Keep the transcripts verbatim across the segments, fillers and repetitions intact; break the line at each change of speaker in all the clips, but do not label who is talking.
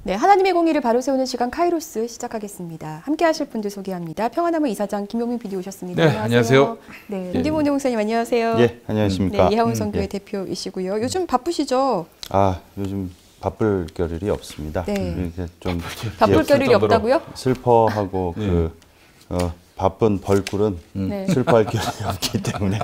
네, 하나님의 공의를 바로 세우는 시간 카이로스 시작하겠습니다. 함께 하실 분들 소개합니다. 평화나무 이사장 김용민 피디 오셨습니다.
네, 안녕하세요.
네, 김기문 목사님 안녕하세요.
예, 안녕하십니까.
네, 이하운 선교회
음, 예.
대표이시고요. 요즘 바쁘시죠?
아, 요즘 바쁠 겨를이 없습니다.
네.
이렇게 좀
바쁠 겨를이 없다고요?
슬퍼하고
네.
그 어, 바쁜 벌꿀은
음.
네.
슬퍼할 겨를이 없기 때문에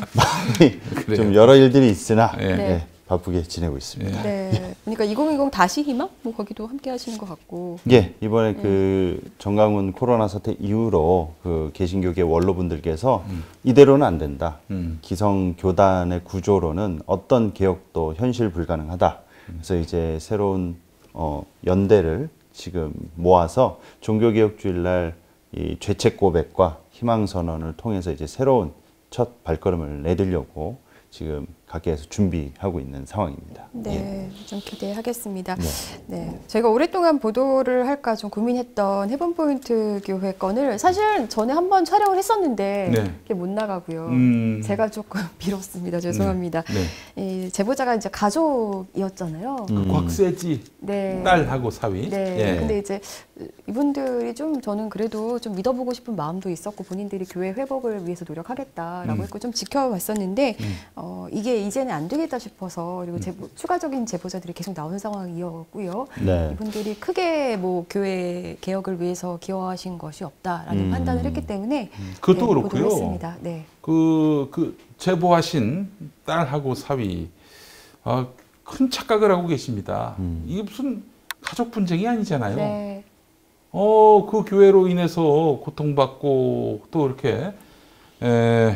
마음이
그래요.
좀 여러 일들이 있으나
네.
네. 예, 바쁘게 지내고 있습니다.
네. 그러니까 이천이십 다시 희망? 뭐 거기도 함께 하시는 것 같고.
예, 이번에 그 정강훈 코로나 사태 이후로 그 개신교계 원로분들께서
음.
이대로는 안 된다.
음.
기성 교단의 구조로는 어떤 개혁도 현실 불가능하다. 그래서 이제 새로운 어, 연대를 지금 모아서 종교개혁주일날 이 죄책 고백과 희망 선언을 통해서 이제 새로운 첫 발걸음을 내디려고 지금 각계에서 준비하고 있는 상황입니다.
네,
예.
좀 기대하겠습니다.
네.
네, 저희가 오랫동안 보도를 할까 좀 고민했던 헤븐포인트 교회 건을 사실 전에 한번 촬영을 했었는데
네.
그게 못 나가고요.
음.
제가 조금 미뤘습니다. 죄송합니다.
네.
이 제보자가 이제 가족이었잖아요.
음.
곽세지
네.
딸하고 사위.
네.
예.
근데 이제 이분들이 좀 저는 그래도 좀 믿어보고 싶은 마음도 있었고 본인들이 교회 회복을 위해서 노력하겠다라고
음.
했고 좀 지켜봤었는데
음.
어, 이게 이제는 안 되겠다 싶어서 그리고 제보, 추가적인 제보자들이 계속 나오는 상황이었고요.
네.
이분들이 크게 뭐 교회 개혁을 위해서 기여하신 것이 없다라는
음.
판단을 했기 때문에
그것도
네,
그렇고요.
보도를 했습니다. 네.
그, 그 제보하신 딸하고 사위 어, 큰 착각을 하고 계십니다.
음.
이게 무슨 가족 분쟁이 아니잖아요.
네.
어, 그 교회로 인해서 고통받고 또 이렇게 에,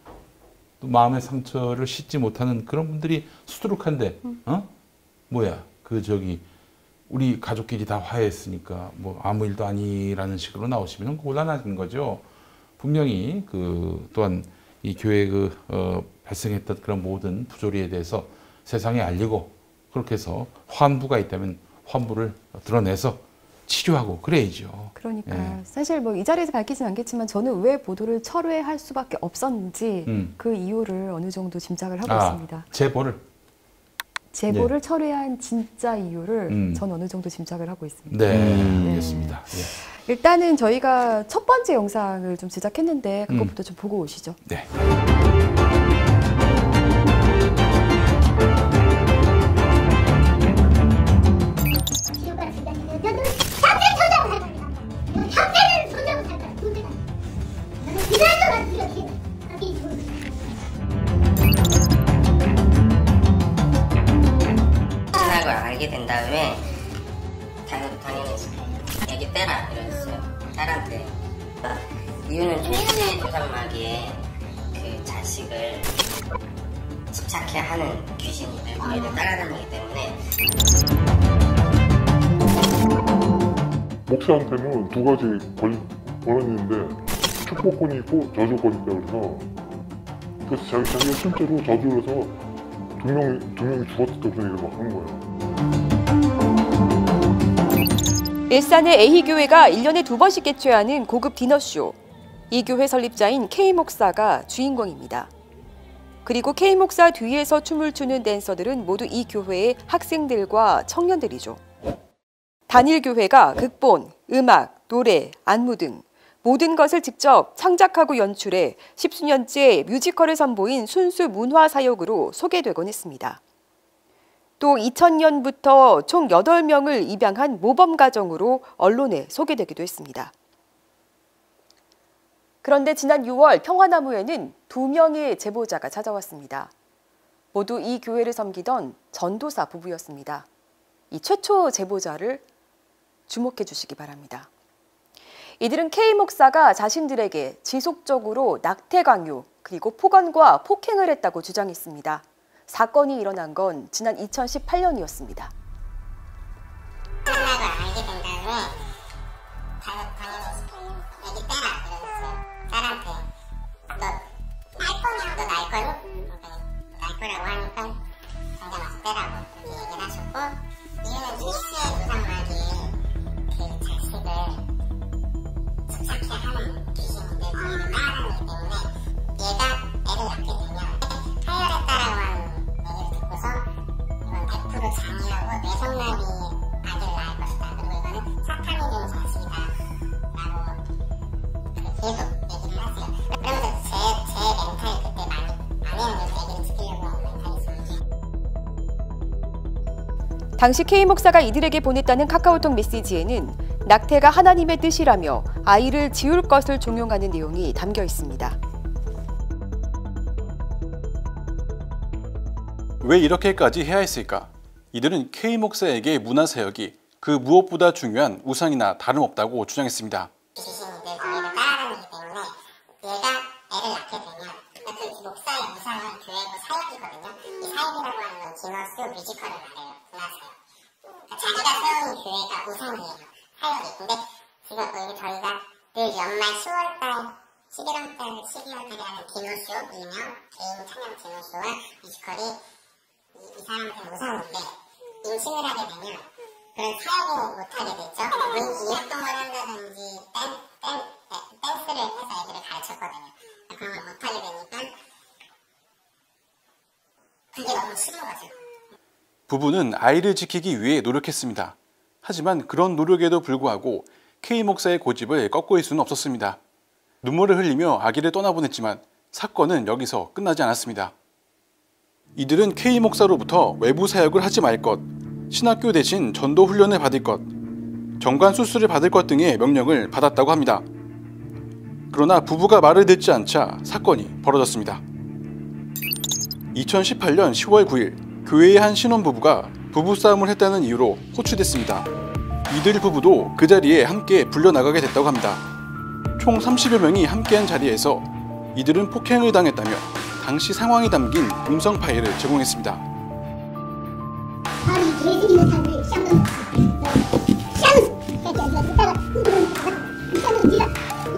또 마음의 상처를 씻지 못하는 그런 분들이 수두룩한데, 어? 뭐야, 그 저기 우리 가족끼리 다 화해했으니까 뭐 아무 일도 아니라는 식으로 나오시면 곤란한 거죠. 분명히 그 또한 이 교회 그 어, 발생했던 그런 모든 부조리에 대해서 세상에 알리고 그렇게 해서 환부가 있다면 환부를 드러내서 치료하고 그래야죠.
그러니까
예.
사실 뭐 이 자리에서 밝히진 않겠지만 저는 왜 보도를 철회할 수밖에 없었는지
음.
그 이유를 어느 정도 짐작을 하고
아,
있습니다.
제보를.
제보를 철회한 진짜 이유를
음.
전 어느 정도 짐작을 하고 있습니다.
네,
음.
알겠습니다. 예.
일단은 저희가 첫 번째 영상을 좀 제작했는데 그것부터 좀 보고 오시죠.
네.
신학을 알게 된 다음에 당연히 당연히 애기 떼라 이랬어요. 딸한테. 이유는 최신의 조상마귀에 그 자식을 집착해 하는 귀신들 거기를 따라다니기 때문에
목사한테는 두 가지 권, 권한이 있는데 축복권이 있고 저주권이 있다 그래서 그래서 자기, 자기가 실제로 저주를 해서 두 명이, 두 명이 죽었다고 그런 얘기를 막 하는 거예요.
일산의 A교회가 일 년에 두 번씩 개최하는 고급 디너쇼. 이 교회 설립자인 K 목사가 주인공입니다. 그리고 K 목사 뒤에서 춤을 추는 댄서들은 모두 이 교회의 학생들과 청년들이죠. 단일 교회가 극본, 음악, 노래, 안무 등 모든 것을 직접 창작하고 연출해 십수년째 뮤지컬을 선보인 순수 문화 사역으로 소개되곤 했습니다. 또 이천 년부터 총 여덟 명을 입양한 모범 가정으로 언론에 소개되기도 했습니다. 그런데 지난 유월 평화나무에는 두 명의 제보자가 찾아왔습니다. 모두 이 교회를 섬기던 전도사 부부였습니다. 이 최초 제보자를 주목해 주시기 바랍니다. 이들은 K 목사가 자신들에게 지속적으로 낙태 강요 그리고 폭언과 폭행을 했다고 주장했습니다. 사건이 일어난 건 지난 이천십팔 년이었습니다.
신학을 알게 된 다음에 당연히 애기 떼라 이랬어요. 딸한테. 너 날 거냐? 너 날 거니? 날 거라고 하니까 당장 와서 떼라고 그렇게 얘기를 하셨고 이유는 최씨의 조상마귀에 그 자식을 집착해 하는 귀신인데 거기를 따라다니기 때문에 얘가 애를 낳게 되면 타혈했다라고 하는 얘기를 듣고서 이건 백 퍼센트 장애하고 뇌성마비 아들을 낳을 것이다
당시 K 목사가 이들에게 보냈다는 카카오톡 메시지에는 낙태가 하나님의 뜻이라며 아이를 지울 것을 종용하는 내용이 담겨 있습니다.
왜 이렇게까지 해야 했을까? 이들은 K 목사에게 문화사역이 그 무엇보다 중요한 우상이나 다름없다고 주장했습니다.
귀신이들 교회를 따라다니기 때문에 얘가 애를 낳게 되면 그 목사의 우상은 교회고 사역이거든요. 이 사역이라고 하는 건 디너스 뮤지컬을 말해요. 문화사역. 그러니까 자기가 세운 교회가 우상이에요. 사역이. 근데 지금 여기 저희가 늘 연말 시월달, 십일월달, 십이월달에 하는 디노쇼, 일명 개인 찬양 디노쇼와 뮤지컬이 이, 이 사람한테는 우상인데 임신을 하게 되면 그런 사역을 못하게 됐죠. 이 활동을 한다든지 댄, 댄, 댄스를 해서 애들을 가르쳤거든요. 그런 걸 못하게 되니까 그게 너무 싫은 거죠.
부부는 아이를 지키기 위해 노력했습니다. 하지만 그런 노력에도 불구하고 K 목사의 고집을 꺾을 수는 없었습니다. 눈물을 흘리며 아기를 떠나보냈지만 사건은 여기서 끝나지 않았습니다. 이들은 K 목사로부터 외부 사역을 하지 말 것, 신학교 대신 전도 훈련을 받을 것, 정관 수술을 받을 것 등의 명령을 받았다고 합니다. 그러나 부부가 말을 듣지 않자 사건이 벌어졌습니다. 이천십팔 년 시월 구일 교회의 한 신혼부부가 부부싸움을 했다는 이유로 호출됐습니다. 이들 부부도 그 자리에 함께 불려나가게 됐다고 합니다. 총 삼십여 명이 함께한 자리에서 이들은 폭행을 당했다며 당시 상황이 담긴 음성 파일을 제공했습니다.
아니 개들이는 사람들이 쌍은 쌍은 듣다가 쌍은 네가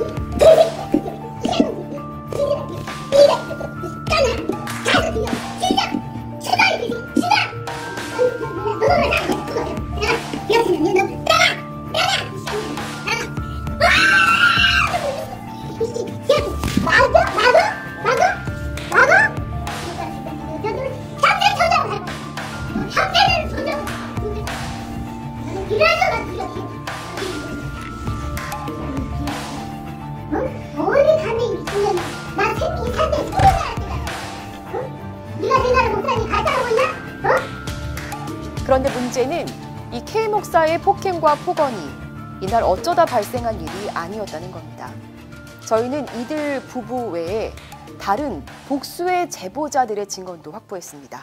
그런데 문제는 이 K 목사의 폭행과 폭언이 이날 어쩌다 발생한 일이 아니었다는 겁니다. 저희는 이들 부부 외에 다른 복수의 제보자들의 증언도 확보했습니다.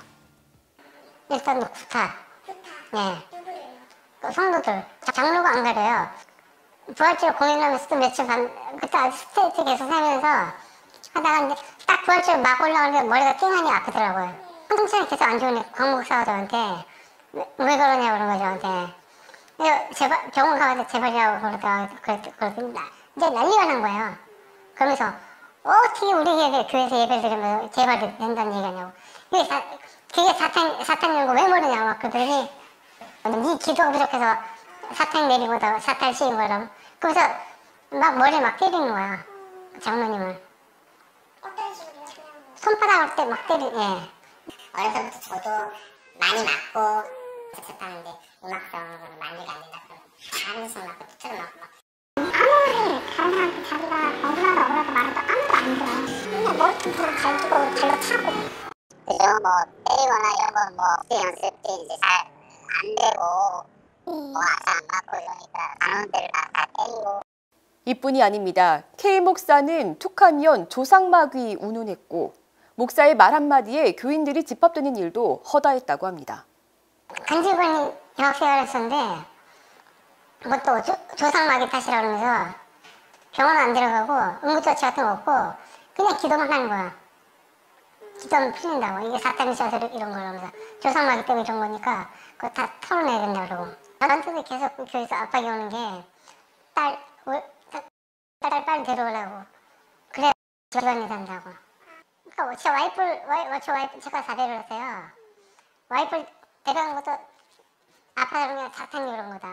일단 구타, 네, 또 성도들, 장로가 안 가려요. 부활절 공연하면서 또 며칠 반, 그때 아주 스테이트 계속 살면서 하다가 이제 딱 부활절 막 올라오는데 머리가 띵하니 아프더라고요. 컨디션이 계속 안 좋으니까 광 목사가 저한테 왜, 왜 그러냐고 그런 거죠, 저한테. 제발, 병원 가서 제발이라고 그러다가, 그랬더니 이제 난리가 난 거예요. 그러면서, 어떻게 우리 교회, 교회에서 예배를 드리면 제발 된다는 얘기 하냐고. 그게, 사, 그게 사탄, 사탄 연구 왜 모르냐고 막 그러더니, 네 기도가 부족해서 사탄 내리고 다 사탄 씌인 거라고. 그러면서 막 머리를 막 때리는 거야, 장로님을.
어떤 식으로요?
손바닥을 때 막 때리, 예. 어려서부터 저도 많이 맞고 쳤었다는데 음악성으로 만들기 안 된다 그러면 다른 식 맞고 두트를 맞고 막 아무리 다른 사람한테 자기가 억울하다 억울하다 말해도 아무도 안 들어. 그냥 머리통 그냥 갈기고 발로 차고 그죠? 뭐 때리거나 이런 건 뭐 연습들이 이제 잘 안 되고 뭐 잘 안 맞고 이러니까 단원들을 막 다 때리고.
이뿐이 아닙니다. K 목사는 툭하면 조상마귀 운운했고 목사의 말 한마디에 교인들이 집합되는 일도 허다했다고 합니다.
간질거리 대학생활을 했었는데 뭐 또 조상마귀 탓이라 그러면서 병원 안 들어가고 응급조치 같은 거 없고 그냥 기도만 하는 거야. 기도하면 풀린다고. 이게 사탄이 있어서 이런 거라면서 조상마귀 때문에 이런 거니까 그거 다 털어내야 된다 그러고. 저한테도 계속 그 교회에서 압박이 오는 게 딸, 딸 빨리 데려오려고. 그래야 기반이 된다고. 그러니까 제 와이프를, 와이, 제 와이프 제가 사대를 했어요. 와이프를 데려가는 것도 아파서 그냥 사탄이 그런 거다.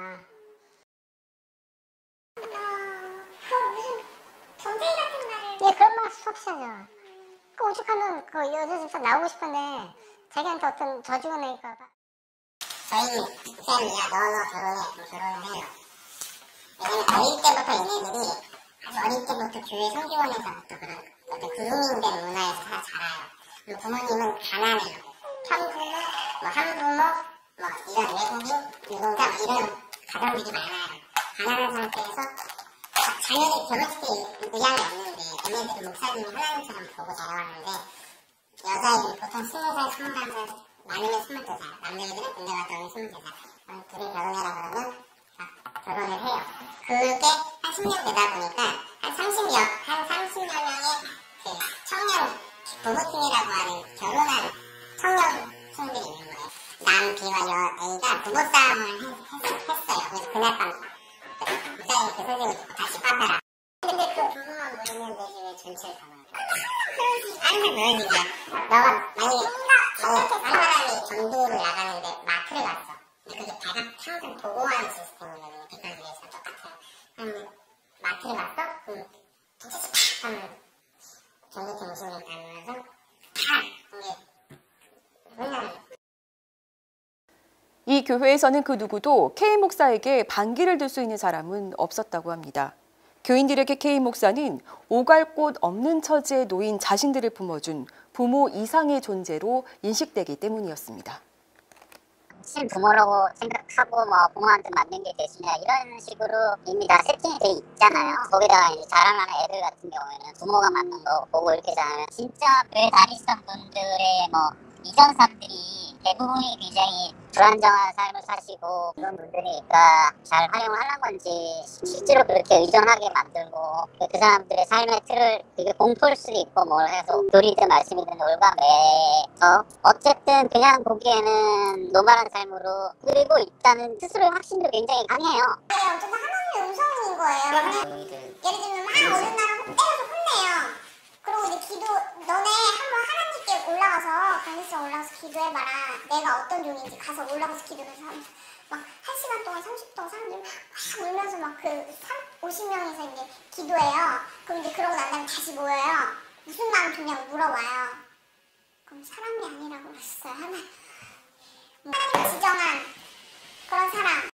그 무슨 전쟁 같은 말을
예, 그런 말 수없이하죠. 그 오죽하면 그 여자집에서 나오고 싶은데 자기한테 어떤 저주가 내니까. 저희는 쌤이야, 너, 너 결혼해. 그럼 결혼을 해요. 왜냐면 어릴 때부터 얘네들이 아주 어릴 때부터 교회 성교원에서부터 그런 어떤 그루밍된 문화에서 다 자라요. 부모님은 가난해요. 평부모, 뭐 한부모, 뭐 이런 외국인, 유동자 이런 가정들이 많아요. 가난한 상태에서 자녀들이 결혼시킬 의향이 없는데 얘네들은 목사님이 하나님처럼 보고 자라왔는데 여자애는 보통 스무 살, 스물한 살, 많으면 스물두 살, 남자애들은 군대 갔다 오면 스물세 살. 둘이 결혼해라 그러면 다 결혼을 해요. 그게 한 십 년 되다 보니까 한 삼십여, 한 삼십여 명의 그 청년 부부팀이라고 하는 결혼한 청년층들이 있는 거예요. 남 B와 여 A가 부부싸움을 했, 했, 했어요. 그래서 그날 밤 목사님이 그 선생님을 다시 빠따라. 근데 그 부부만 모르면 되지 왜 전체를 다 모여? 항상 그런 얘기야. 너가 만약에 한 사람이 전도를 나가는데 마트를 갔어. 근데 그게 대각 항상 보고하는 시스템이거든요. 백화점에서 똑같아요. 그러면 마트를 갔어? 그럼 도대체 팍 하면 전도팀 오십 명 다니면서 팍! 이게 맨날
이 교회에서는 그 누구도 K 목사에게 반기를 들 수 있는 사람은 없었다고 합니다. 교인들에게 K 목사는 오갈 곳 없는 처지에 놓인 자신들을 품어준 부모 이상의 존재로 인식되기 때문이었습니다.
친부모라고 생각하고 뭐 부모한테 맞는 게 대신이야 이런 식으로 이미 다 세팅이 돼 있잖아요. 거기다가 이제 자라나는 애들 같은 경우에는 부모가 맞는 거 보고 이렇게 자라면 진짜 교회 다니시던 분들의 뭐 이전 삶들이 대부분이 굉장히 불안정한 삶을 사시고 그런 분들이니까 잘 활용하는 건지 실제로 그렇게 의존하게 만들고 그 사람들의 삶의 틀을 되게 공포일 수도 있고 뭘 해서 교리든 말씀이든 올가매서 어쨌든 그냥 보기에는 노멀한 삶으로 끌고 있다는 스스로의 확신도 굉장히 강해요.
어쨌든 하나님의 음성인 거예요. 예를 들면 막 어느 날은 때려서 혼내요. 그리고 이제 기도, 너네 한번 하나님께 올라가서 강의실에 올라가서 기도해봐라. 내가 어떤 종인지 가서 올라가서 기도해서 막 한 시간 동안 삼십 분 사람들이 막 울면서 막 그 오십 명이서 이제 기도해요. 그럼 이제 그러고 난 다음에 다시 모여요. 무슨 마음 드냐고 물어봐요. 그럼 사람이 아니라고 그랬어요. 하나님, 하나님 지정한 그런 사람.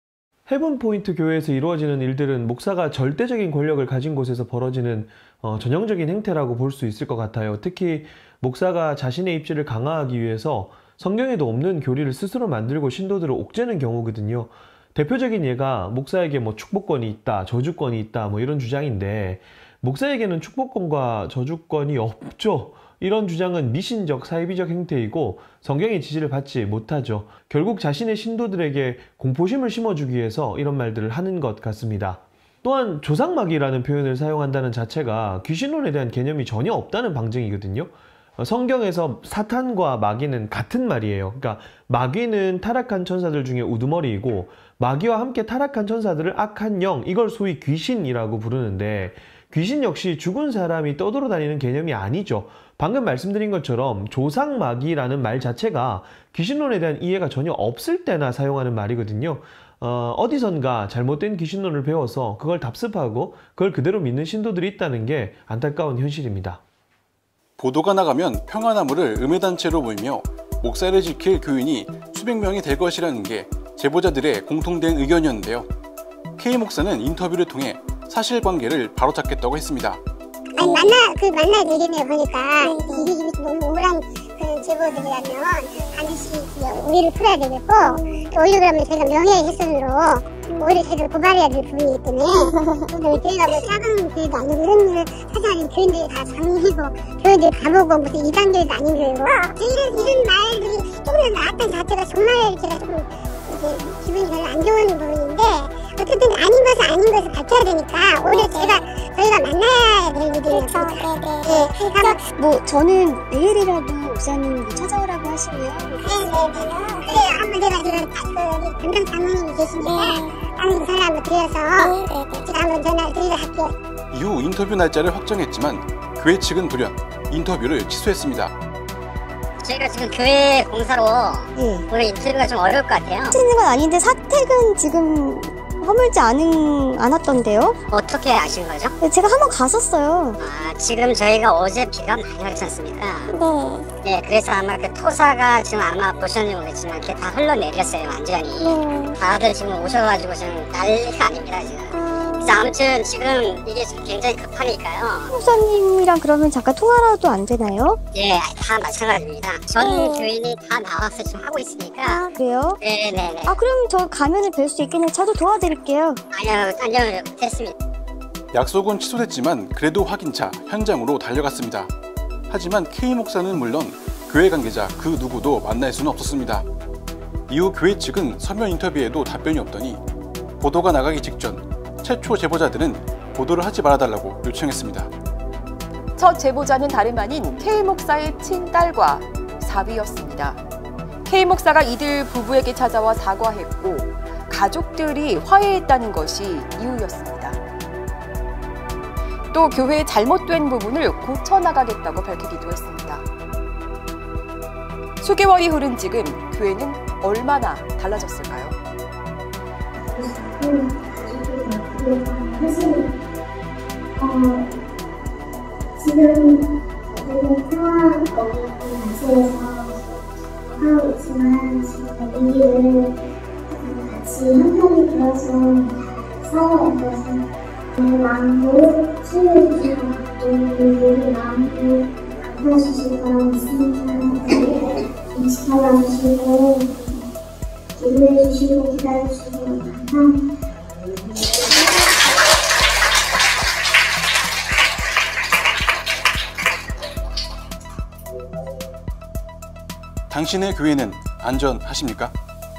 헤븐포인트 교회에서 이루어지는 일들은 목사가 절대적인 권력을 가진 곳에서 벌어지는 어, 전형적인 행태라고 볼 수 있을 것 같아요. 특히 목사가 자신의 입지를 강화하기 위해서 성경에도 없는 교리를 스스로 만들고 신도들을 옥죄는 경우거든요. 대표적인 예가 목사에게 뭐 축복권이 있다, 저주권이 있다 뭐 이런 주장인데 목사에게는 축복권과 저주권이 없죠. 이런 주장은 미신적, 사이비적 행태이고 성경의 지지를 받지 못하죠. 결국 자신의 신도들에게 공포심을 심어주기 위해서 이런 말들을 하는 것 같습니다. 또한 조상마귀라는 표현을 사용한다는 자체가 귀신론에 대한 개념이 전혀 없다는 방증이거든요. 성경에서 사탄과 마귀는 같은 말이에요. 그러니까 마귀는 타락한 천사들 중에 우두머리이고 마귀와 함께 타락한 천사들을 악한 영, 이걸 소위 귀신이라고 부르는데 귀신 역시 죽은 사람이 떠돌아다니는 개념이 아니죠. 방금 말씀드린 것처럼 조상마귀라는 말 자체가 귀신론에 대한 이해가 전혀 없을 때나 사용하는 말이거든요. 어, 어디선가 잘못된 귀신론을 배워서 그걸 답습하고 그걸 그대로 믿는 신도들이 있다는 게 안타까운 현실입니다.
보도가 나가면 평화나무를 음해단체로 보이며 목사를 지킬 교인이 수백 명이 될 것이라는 게 제보자들의 공통된 의견이었는데요. K 목사는 인터뷰를 통해 사실관계를 바로잡겠다고 했습니다.
아니 만나 그 만날 얘기를 보니까 이게 이게 너무 우울한 그 제보들이라면 반드시 우리를 풀어야 되겠고 오히려 그러면 제가 명예훼손으로 오히려 제가 고발해야 될 부분이기 때문에 저희가 뭐 작은 교회도 아니고 이런 일을 찾아가는 교인들이 다 장이고 교회들 가보고 무슨 이단교회도 아닌 교회고 이런 이런 말들이 조금 더 나왔던 자체가 정말 제가 조금 이제 기분이 별로 안 좋은 부분인데 어쨌든 아닌 것은 아닌 것을 밝혀야 되니까 오히려 제가 저희가 만나야 될 일이라서 네, 그래서
뭐 저는 내일이라도 목사님 찾아오라고 하시면
네네네 그래 한번 제가 지금 그 담당 장로님이 계신데 다른 전화 한번 드려서 제가 한번 전화를 드리도록 할게요.
이후 인터뷰 날짜를 확정했지만 교회 측은 돌연 인터뷰를 취소했습니다.
저희가 지금 교회 공사로
네.
오늘 인터뷰가 좀 어려울 것 같아요.
하시는 건 아닌데 사택은 지금 허물지 않은, 않았던데요?
어떻게 아신 거죠?
제가 한번 갔었어요.
아, 지금 저희가 어제 비가 많이 왔지 않습니까?
네.
네, 그래서 아마 그 토사가 지금 아마 보셨는지 모르겠지만 이렇게 다 흘러내렸어요, 완전히.
네.
다들 지금 오셔가지고 지금 난리가 아닙니다, 지금.
음...
그래서 자, 아무튼 지금 이게 굉장히 급하니까요.
목사님이랑 그러면 잠깐 통화라도 안 되나요?
예, 다 마찬가지입니다. 전
어.
교인이 다 나와서 지금 하고 있으니까.
아, 그래요?
네네네.
아, 그럼 저 가면은 뵐 수 있겠네요. 저도 도와드릴게요.
아니요, 아니요, 됐습니다.
약속은 취소됐지만 그래도 확인차 현장으로 달려갔습니다. 하지만 K 목사는 물론 교회 관계자 그 누구도 만날 수는 없었습니다. 이후 교회 측은 서면 인터뷰에도 답변이 없더니 보도가 나가기 직전 최초 제보자들은 보도를 하지 말아달라고 요청했습니다.
첫 제보자는 다름 아닌 K 목사의 친딸과 사위였습니다. K 목사가 이들 부부에게 찾아와 사과했고 가족들이 화해했다는 것이 이유였습니다. 또 교회의 잘못된 부분을 고쳐나가겠다고 밝히기도 했습니다. 수개월이 흐른 지금 교회는 얼마나 달라졌을까요?
사실 어, 지금 어쨌든 상황 거기 자체에서 하고 있지만 지금 이 일을 같이 한편이 되어서 살아가서 내 마음으로 치유해주시고 또 우리 마음으로 감사해주실 거라고 믿습니다. 인식하여 주시고 기도해주시고 기다려주시고 감사합니다.
당신의 교회는 안전하십니까?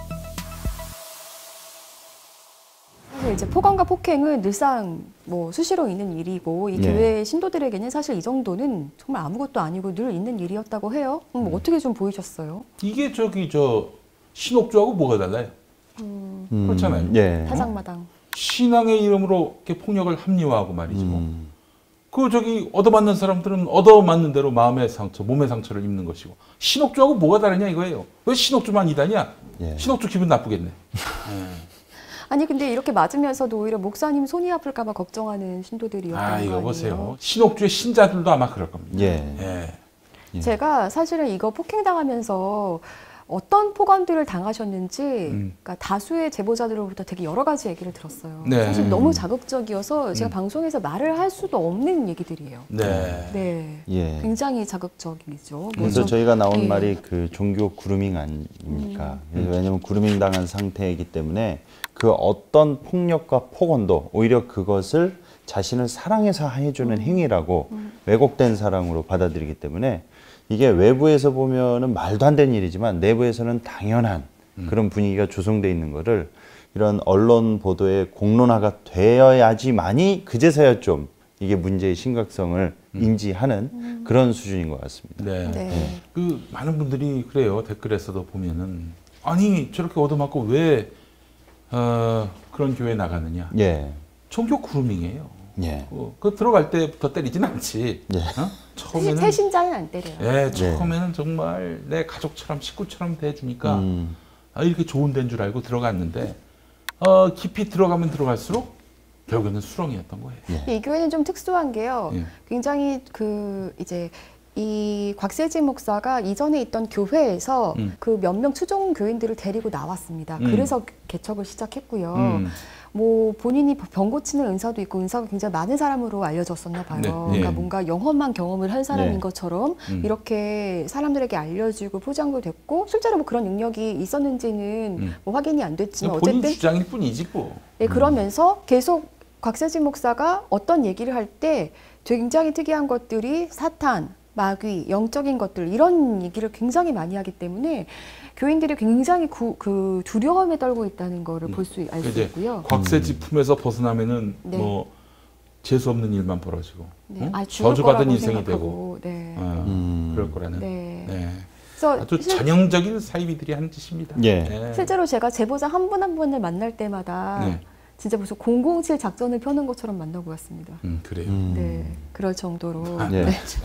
사실 이제 폭언과 폭행은 늘상 뭐 수시로 있는 일이고 이
예.
교회 신도들에게는 사실 이 정도는 정말 아무것도 아니고 늘 있는 일이었다고 해요. 음, 뭐 어떻게 좀 보이셨어요?
이게 저기 저 신옥주하고 뭐가 달라요?
음,
음,
그렇잖아요.
예.
타작마당.
신앙의 이름으로 이렇게 폭력을 합리화하고 말이지 뭐.
음.
그 저기 얻어맞는 사람들은 얻어맞는 대로 마음의 상처, 몸의 상처를 입는 것이고 신옥주하고 뭐가 다르냐 이거예요. 왜 신옥주만 이다냐?
예.
신옥주 기분 나쁘겠네.
아니 근데 이렇게 맞으면서도 오히려 목사님 손이 아플까 봐 걱정하는 신도들이었던
아
거
이거
아니에요?
보세요. 신옥주의 신자들도 아마 그럴 겁니다.
예.
예.
예.
제가 사실은 이거 폭행당하면서 어떤 폭언들을 당하셨는지
음.
그러니까 다수의 제보자들로부터 되게 여러 가지 얘기를 들었어요.
네.
사실 너무 자극적이어서 제가
음.
방송에서 말을 할 수도 없는 얘기들이에요.
네.
네.
예.
굉장히 자극적이죠. 뭐
그래서
좀-
저희가 나온
예.
말이 그 종교 구루밍 아닙니까?
음.
왜냐하면 구루밍 당한 상태이기 때문에 그 어떤 폭력과 폭언도 오히려 그것을 자신을 사랑해서 해주는
음.
행위라고 왜곡된 사랑으로 받아들이기 때문에 이게 외부에서 보면은 말도 안 되는 일이지만 내부에서는 당연한
음.
그런 분위기가 조성돼 있는 거를 이런 언론 보도에 공론화가 되어야지만이 그제서야 좀 이게 문제의 심각성을
음.
인지하는 그런 수준인 것 같습니다.
네.
네.
그 많은 분들이 그래요. 댓글에서도 보면은 아니 저렇게 얻어맞고 왜 어, 그런 교회 나가느냐?
예,
종교 구루밍이에요.
예.
어, 그 들어갈 때부터 때리진 않지.
예.
어? 처음에는
새신자는 안 때려요.
예, 처음에는 정말 내 가족처럼 식구처럼 대해주니까
음.
아, 이렇게 좋은 데인 줄 알고 들어갔는데 어, 깊이 들어가면 들어갈수록 결국에는 수렁이었던 거예요.
예.
이 교회는 좀 특수한 게요.
예.
굉장히 그 이제 이 곽세진 목사가 이전에 있던 교회에서
음.
그 몇 명 추종 교인들을 데리고 나왔습니다.
음.
그래서 개척을 시작했고요.
음.
뭐 본인이 병 고치는 은사도 있고 은사가 굉장히 많은 사람으로 알려졌었나 봐요.
네,
그러니까
네.
뭔가 영험한 경험을 한 사람인
네.
것처럼
음.
이렇게 사람들에게 알려지고 포장도 됐고 실제로 뭐 그런 능력이 있었는지는
음.
뭐 확인이 안 됐지만
본인
어쨌든
주장일 뿐이지 뭐.
네, 그러면서 계속 곽세진 목사가 어떤 얘기를 할 때 굉장히 특이한 것들이 사탄, 마귀, 영적인 것들 이런 얘기를 굉장히 많이 하기 때문에 교인들이 굉장히 구, 그 두려움에 떨고 있다는 거를 볼 수 알 수
이제
있고요.
곽세지 품에서 벗어나면은
네.
뭐 재수 없는 일만 벌어지고
네.
응?
아, 죽을
저주받은
거라고
인생이 되고
생각하고, 네.
어,
음.
그럴 거라는.
네.
네.
그래서
아주
실-
전형적인 사이비들이 하는 짓입니다.
예.
네.
실제로 제가 제보자 한 분 한 분을 만날 때마다
네.
진짜 무슨 공공칠 작전을 펴는 것처럼 만나고 왔습니다.
음, 그래요.
음.
네, 그럴 정도로.
아,
예.
네. 참.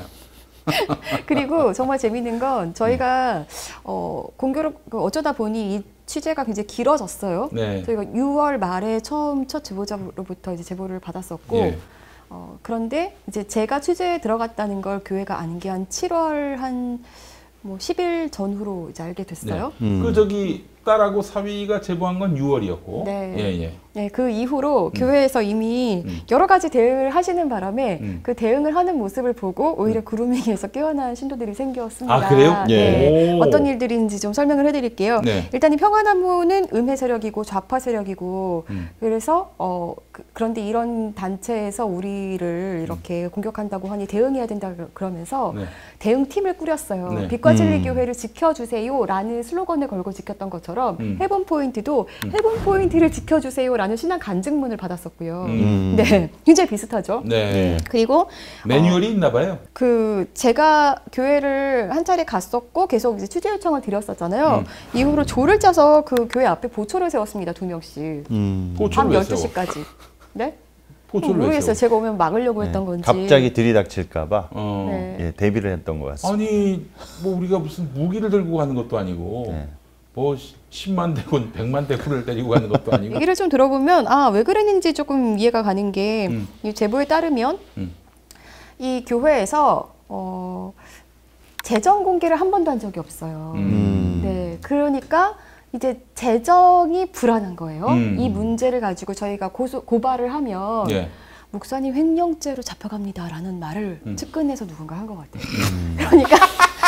그리고 정말 재밌는 건 저희가 어, 공교롭 그 어쩌다 보니 이 취재가 굉장히 길어졌어요.
네.
저희가 유월 말에 처음 첫 제보자로부터 이제 제보를 받았었고
예.
어, 그런데 이제 제가 취재에 들어갔다는 걸 교회가 아는 게 한 칠월 한 뭐 십 일 전후로 이제 알게 됐어요.
음.
그 저기 딸하고 사위가 제보한 건 유월이었고,
네.
예, 예.
네, 그 이후로 음. 교회에서 이미 음. 여러 가지 대응을 하시는 바람에 음. 그 대응을 하는 모습을 보고 오히려 그루밍에서 깨어난 신도들이 생겼습니다.
아, 그래요?
네. 어떤 일들인지 좀 설명을 해드릴게요.
네.
일단 이 평화나무는 음해 세력이고 좌파 세력이고 음. 그래서 어 그, 그런데 이런 단체에서 우리를 이렇게 음. 공격한다고 하니 대응해야 된다 그러면서 네. 대응팀을 꾸렸어요.
네.
빛과 진리
음.
교회를 지켜주세요라는 슬로건을 걸고 지켰던 것처럼
음.
해본 포인트도
음.
해본 포인트를 지켜주세요라는 신앙 간증문을 받았었고요.
음.
네, 굉장히 비슷하죠.
네.
그리고
매뉴얼이
어,
있나 봐요.
그 제가 교회를 한 차례 갔었고 계속 이제 취재 요청을 드렸었잖아요. 음. 이후로 조를 짜서 그 교회 앞에 보초를 세웠습니다. 두 명씩.
음.
밤 열두 시까지. 네?
보초를
모르겠어요. 제가 오면 막으려고
네.
했던 건지.
갑자기 들이닥칠까봐
어.
네.
예, 대비를 했던 것 같습니다.
아니 뭐 우리가 무슨 무기를 들고 가는 것도 아니고
네.
뭐 십만 대군, 백만 대군을 데리고 가는 것도 아니고.
얘기를 좀 들어보면 아, 왜 그랬는지 조금 이해가 가는 게
음.
이 제보에 따르면
음.
이 교회에서 어, 재정 공개를 한 번도 한 적이 없어요.
음.
네, 그러니까 이제 재정이 불안한 거예요.
음.
이 문제를 가지고 저희가 고소, 고발을 하면
예.
목사님 횡령죄로 잡혀갑니다라는 말을
음.
측근에서 누군가 한 것 같아요.
음.
그러니까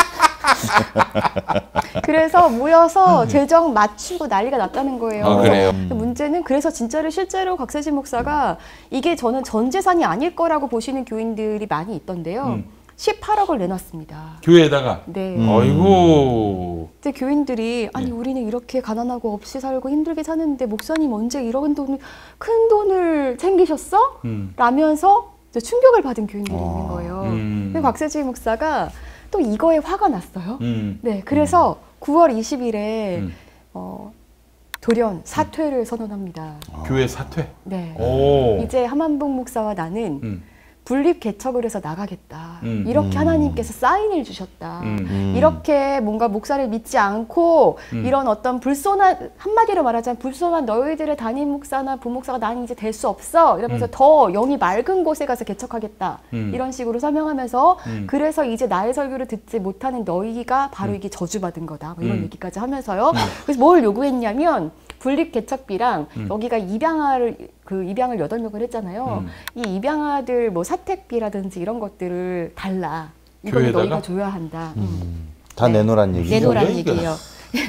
그래서 모여서 재정 맞추고 난리가 났다는 거예요.
아, 그래요?
근데 문제는 그래서 진짜로 실제로 곽세진 목사가 이게 저는 전 재산이 아닐 거라고 보시는 교인들이 많이 있던데요.
음.
십팔억을 내놨습니다.
교회에다가.
네.
음.
아이고.
근데 교인들이 아니
네.
우리는 이렇게 가난하고 없이 살고 힘들게 사는데 목사님 언제 이런 돈, 큰 돈을 챙기셨어?
음.
라면서 이제 충격을 받은 교인들이
아.
있는 거예요.
음.
근데 곽세진 목사가 또 이거에 화가 났어요.
음.
네, 그래서 구월 이십일에
음.
어, 돌연 사퇴를 선언합니다.
교회 사퇴.
네.
오.
이제 하만봉 목사와 나는
음.
분립 개척을 해서 나가겠다.
음.
이렇게
음.
하나님께서 사인을 주셨다.
음.
음.
이렇게 뭔가 목사를 믿지 않고
음.
이런 어떤 불손한, 한마디로 말하자면 불손한 너희들의 담임 목사나 부목사가 나는 이제 될 수 없어. 이러면서
음.
더 영이 맑은 곳에 가서 개척하겠다.
음.
이런 식으로 설명하면서
음.
그래서 이제 나의 설교를 듣지 못하는 너희가 바로
음.
이게 저주받은 거다. 뭐 이런
음.
얘기까지 하면서요. 그래서 뭘 요구했냐면 분립 개척비랑
음.
여기가 입양아를 그 입양을 여덟 명을 했잖아요.
음.
이 입양아들 뭐 사택비라든지 이런 것들을 달라. 이건
교회에다가?
너희가 줘야 한다. 음.
음. 다
네.
내놓으란 얘기죠.
내놓으란
뭐야, 이게?
얘기예요.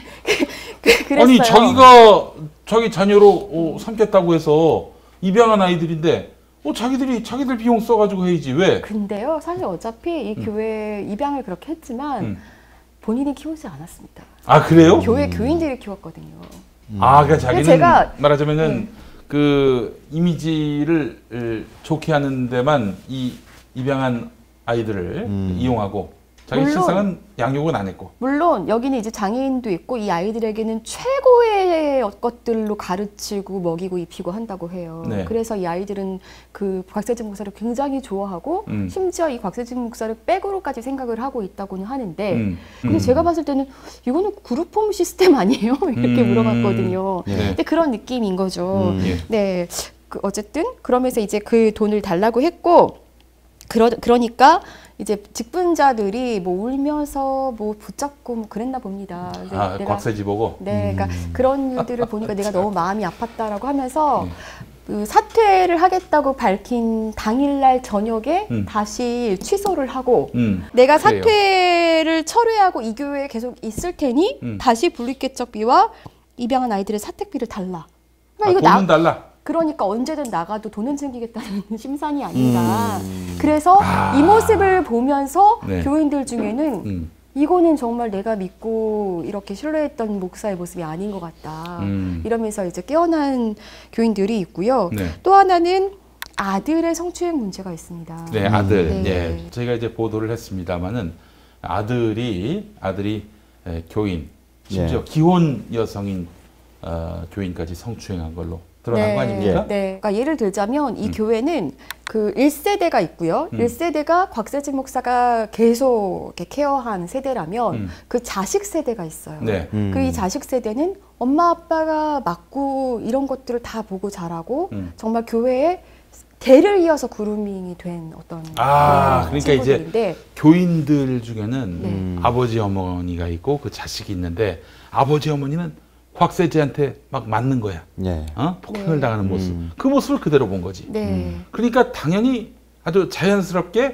그- 그랬어요.
아니 자기가 자기 자녀로 어, 삼겠다고 해서 입양한 아이들인데 어 자기들이 자기들 비용 써가지고 해야지 왜?
근데요, 사실 어차피 이
음.
교회 입양을 그렇게 했지만
음.
본인이 키우지 않았습니다.
아 그래요?
교회 교인들이 키웠거든요.
아 그러니까 자기는
제가-
말하자면은
네.
그 이미지를 을, 좋게 하는 데만 이 입양한 아이들을
음.
이용하고 자기
물론-
실상은 양육은 안 했고.
물론 여기는 이제 장애인도 있고 이 아이들에게는 최고의 것들로 가르치고 먹이고 입히고 한다고 해요.
네.
그래서 이 아이들은 그 곽세진 목사를 굉장히 좋아하고
음.
심지어 이 곽세진 목사를 백으로까지 생각을 하고 있다고는 하는데
음.
근데
음.
제가 봤을 때는 이거는 그룹홈 시스템 아니에요? 이렇게
음.
물어봤거든요.
네.
근데 그런 느낌인 거죠.
음.
예.
네. 그 어쨌든 그러면서 이제 그 돈을 달라고 했고 그러, 그러니까 이제 직분자들이 뭐 울면서 뭐 붙잡고 뭐 그랬나 봅니다. 근데
아
내가-
곽세지 보고.
네, 그러니까
음.
그런 일들을 보니까 내가 너무 마음이 아팠다라고 하면서
네.
그 사퇴를 하겠다고 밝힌 당일날 저녁에
음.
다시 취소를 하고
음.
내가
그래요.
사퇴를 철회하고 이 교회에 계속 있을 테니
음.
다시 분립개척비와 입양한 아이들의 사택비를 달라. 그러니까
아,
이거
돈은
나,
달라.
그러니까 언제든 나가도 돈은 챙기겠다는 심산이 아닌가.
음.
그래서
아.
이 모습을 보면서
네.
교인들 중에는
음.
이거는 정말 내가 믿고 이렇게 신뢰했던 목사의 모습이 아닌 것 같다.
음.
이러면서 이제 깨어난 교인들이 있고요.
네.
또 하나는 아들의 성추행 문제가 있습니다.
네, 아들.
네.
예. 저희가 이제 보도를 했습니다만은 아들이 아들이 에, 교인 심지어
네.
기혼 여성인 어, 교인까지 성추행한 걸로 드러난 거 아닙니까?
네. 그러니까 예를 들자면 이
음.
교회는 그 일 세대가 있고요.
음.
일 세대가 곽세진 목사가 계속 이렇게 케어한 세대라면
음.
그 자식 세대가 있어요.
네.
음.
그 이 자식 세대는 엄마 아빠가 맞고 이런 것들을 다 보고 자라고
음.
정말 교회에 대를 이어서 그루밍이 된 어떤
아,
그런
그러니까 이제
친구들인데
교인들 중에는
음.
아버지 어머니가 있고 그 자식이 있는데 아버지 어머니는 곽세지한테 막 맞는 거야.
예.
어? 폭행을
네.
당하는 모습.
음.
그 모습을 그대로 본 거지.
네.
그러니까 당연히 아주 자연스럽게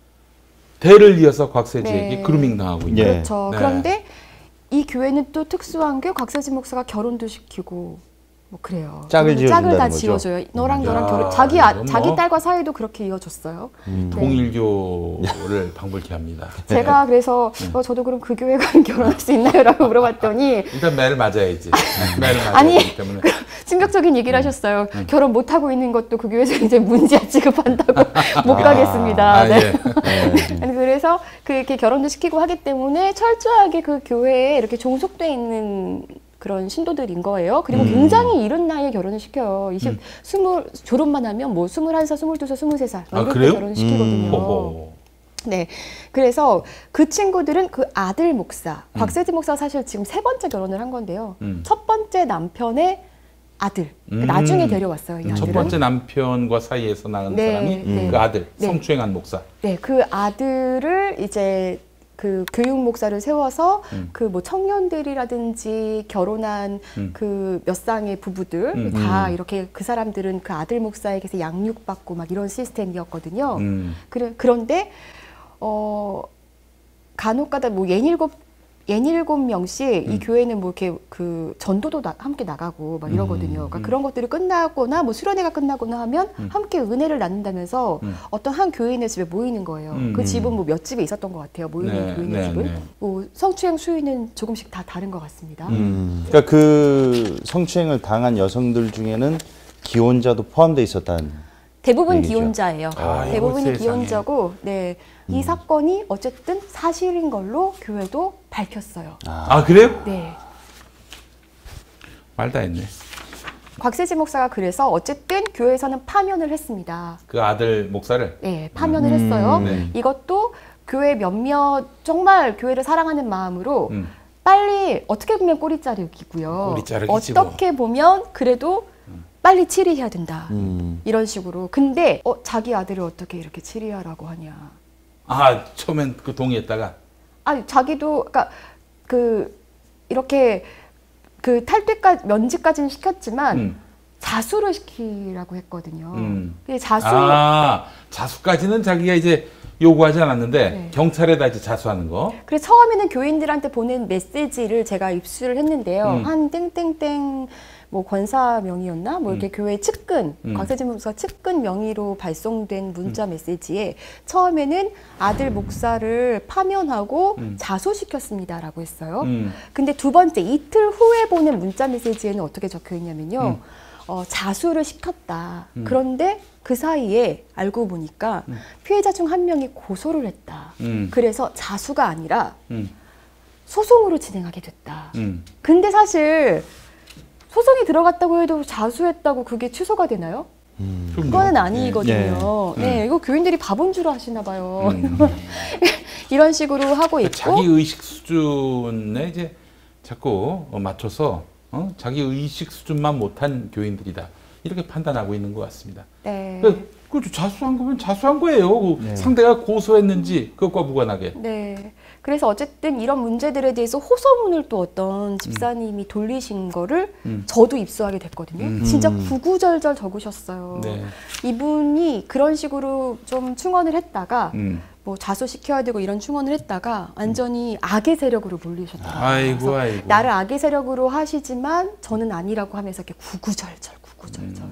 대를 이어서 곽세지에게
네.
그루밍 당하고 있는.
예.
그렇죠.
네.
그런데 이 교회는 또 특수한 게 곽세지 목사가 결혼도 시키고 뭐 그래요.
짝을
그리고 짝을 다
지어준다는 거죠.
지어줘요. 너랑 너랑
야,
결혼. 자기 아,
이거 뭐.
자기 딸과 사이도 그렇게 이어졌어요.
음.
네.
통일교를 방불케 합니다.
제가 그래서
네.
어, 저도 그럼 그 교회 가면 결혼할 수 있나요?라고 물어봤더니
일단 매를 맞아야지. 매를 맞아야
아니,
되기 때문에.
충격적인 얘기를 하셨어요. 결혼 못 하고 있는 것도 그 교회에서 이제 문제아 취급한다고 못 가겠습니다.
아,
네.
예.
아니, 그래서 그렇게 결혼도 시키고 하기 때문에 철저하게 그 교회에 이렇게 종속돼 있는 그런 신도들인 거예요. 그리고
음.
굉장히 이른 나이에 결혼을 시켜요. 이십,
음.
스물, 졸업만 하면 뭐 스물한 살, 스물두 살, 스물세 살
아,
이럴 때
그래요?
결혼을 시키거든요.
음. 호호.
네. 그래서 그 친구들은 그 아들 목사,
음.
곽세지 목사가 사실 지금 세 번째 결혼을 한 건데요.
음.
첫 번째 남편의 아들.
음.
나중에 데려왔어요. 이 아들은.
첫 번째 남편과 사이에서 낳은
네,
사람이
네.
그 아들,
네.
성추행한 목사.
네, 그 아들을 이제 그 교육 목사를 세워서
음.
그 뭐 청년들이라든지 결혼한
음.
그 몇 쌍의 부부들
음.
다
음.
이렇게 그 사람들은 그 아들 목사에게서 양육받고 막 이런 시스템이었거든요.
음.
그래, 그런데 어 간혹가다 뭐 예닐곱 예닐곱 명씩 이
음.
교회는 뭐 이렇게 그 전도도 나, 함께 나가고 막 이러거든요. 그러니까
음.
그런 것들이 끝나거나 뭐 수련회가 끝나거나 하면
음.
함께 은혜를 나눈다면서
음.
어떤 한 교인의 집에 모이는 거예요.
음.
그 집은 뭐 몇 집에 있었던 것 같아요. 모이는
네,
교인의
네,
집은.
네.
뭐 성추행 수위는 조금씩 다 다른 것 같습니다.
음. 그러니까 그 성추행을 당한 여성들 중에는 기혼자도 포함되어 있었다는.
대부분
얘기죠.
기혼자예요.
아,
대부분이
세상에.
기혼자고, 네. 이
음.
사건이 어쨌든 사실인 걸로 교회도 밝혔어요.
아, 그래요?
네.
말 다 했네.
곽세지 목사가 그래서 어쨌든 교회에서는 파면을 했습니다.
그 아들 목사를.
네, 파면을
음.
했어요.
네.
이것도 교회 몇몇 정말 교회를 사랑하는 마음으로
음.
빨리 어떻게 보면 꼬리 자르기고요.
꼬리 자르기지 뭐.
어떻게 보면 그래도 빨리 치리해야 된다.
음.
이런 식으로. 근데 어, 자기 아들을 어떻게 이렇게 치리하라고 하냐.
아, 처음엔 그 동의했다가.
아니 자기도 그러니까 그 이렇게 그 탈퇴까지 면직까지는 시켰지만
음.
자수를 시키라고 했거든요.
음.
근데 자수
아, 자수까지는 자기가 이제 요구하지 않았는데
네.
경찰에다 이제 자수하는 거.
그래서 처음에는 교인들한테 보낸 메시지를 제가 입수를 했는데요.
음.
한 땡땡땡 뭐 권사 명의였나? 뭐 이렇게
음.
교회 측근,
음.
곽세지 목사 측근 명의로 발송된 문자 메시지에 처음에는 아들 목사를 파면하고
음.
자수시켰습니다라고 했어요.
음.
근데 두 번째 이틀 후에 보낸 문자 메시지에는 어떻게 적혀 있냐면요.
음.
어, 자수를 시켰다.
음.
그런데 그 사이에 알고 보니까
음.
피해자 중 한 명이 고소를 했다.
음.
그래서 자수가 아니라
음.
소송으로 진행하게 됐다.
음.
근데 사실 소송이 들어갔다고 해도 자수했다고 그게 취소가 되나요?
음.
그거는 아니거든요.
예.
네,
음.
이거 교인들이 바본 줄 아시나 봐요.
음.
이런 식으로 하고 있고.
자기 의식 수준에 이제 자꾸 어, 맞춰서 어? 자기 의식 수준만 못한 교인들이다. 이렇게 판단하고 있는 것 같습니다.
네.
그, 그렇죠. 자수한 거면 자수한 거예요. 그
네.
상대가 고소했는지 그것과 무관하게.
네. 그래서 어쨌든 이런 문제들에 대해서 호소문을 또 어떤 집사님이 돌리신 거를
음.
저도 입수하게 됐거든요.
음.
진짜
음.
구구절절 적으셨어요.
네.
이분이 그런 식으로 좀 충원을 했다가
음.
뭐 자수시켜야 되고 이런 충원을 했다가 완전히 악의 세력으로 몰리셨더라고요.
아이고,
그래서
아이고.
나를 악의 세력으로 하시지만 저는 아니라고 하면서 이렇게 구구절절 구구절절.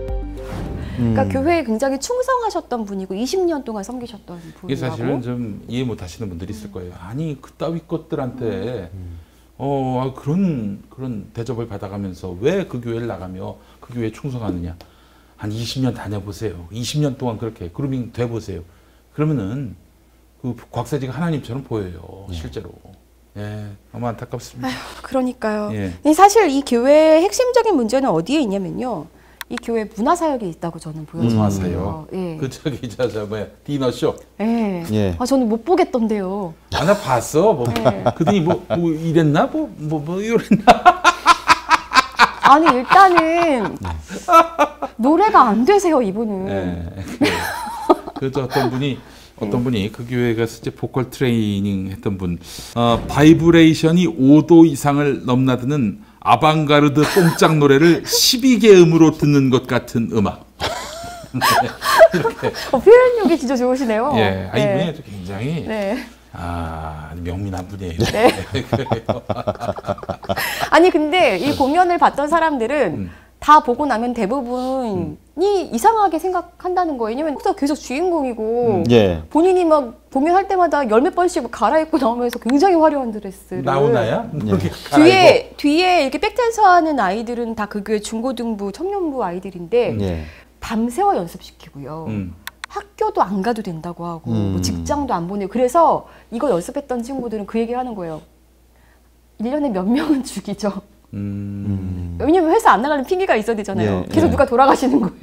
그러니까
음.
교회에 굉장히 충성하셨던 분이고 이십 년 동안 섬기셨던 분이라고.
이게 사실은 좀 이해 못 하시는 분들이 있을 거예요. 아니, 그따위 것들한테 어, 아, 그런, 그런 대접을 받아가면서 왜 그 교회를 나가며 그 교회에 충성하느냐. 한 이십 년 다녀보세요. 이십 년 동안 그렇게 그루밍 돼보세요. 그러면은 그 곽세지가 하나님처럼 보여요. 실제로. 예, 너무 안타깝습니다.
아휴, 그러니까요.
예.
근데 사실 이 교회의 핵심적인 문제는 어디에 있냐면요. 이 교회 문화사역이 있다고 저는 보여져요.
문화사역.
예.
그 저기 저 저 뭐야 디너쇼.
예.
예.
아 저는 못 보겠던데요.
아, 나 봤어. 뭐
네.
그들이 뭐, 뭐 이랬나? 뭐 뭐 뭐 이랬나?
아니 일단은 노래가 안 되세요 이분은.
예. 그저 어떤 분이 어떤 분이 그 교회 가서 이제 보컬 트레이닝 했던 분, 어, 바이브레이션이 오 도 이상을 넘나드는 아방가르드 뽕짝 노래를 십이 개 음으로 듣는 것 같은 음악. 네, 이렇게.
어, 표현력이 진짜 좋으시네요.
예, 아니
네.
분이 굉장히
네.
아 명민한 분이에요.
네. 아니 근데 이 공연을 봤던 사람들은
음.
다 보고 나면 대부분이 음. 이상하게 생각한다는 거예요. 왜냐면 계속 주인공이고
음. 예.
본인이 막 공연할 때마다 열 몇 번씩 갈아입고 나오면서 굉장히 화려한 드레스를
나오나요?
예.
뒤에 뒤에 이렇게 백댄서 하는 아이들은 다 그 교회 중고등부 청년부 아이들인데
예.
밤새워 연습시키고요.
음.
학교도 안 가도 된다고 하고
음.
뭐 직장도 안 보내고 그래서 이거 연습했던 친구들은 그 얘기를 하는 거예요. 일 년에 몇 명은 죽이죠.
음.
왜냐면 회사 안 나가는 핑계가 있어야 되잖아요.
예,
계속
예.
누가 돌아가시는 거예요.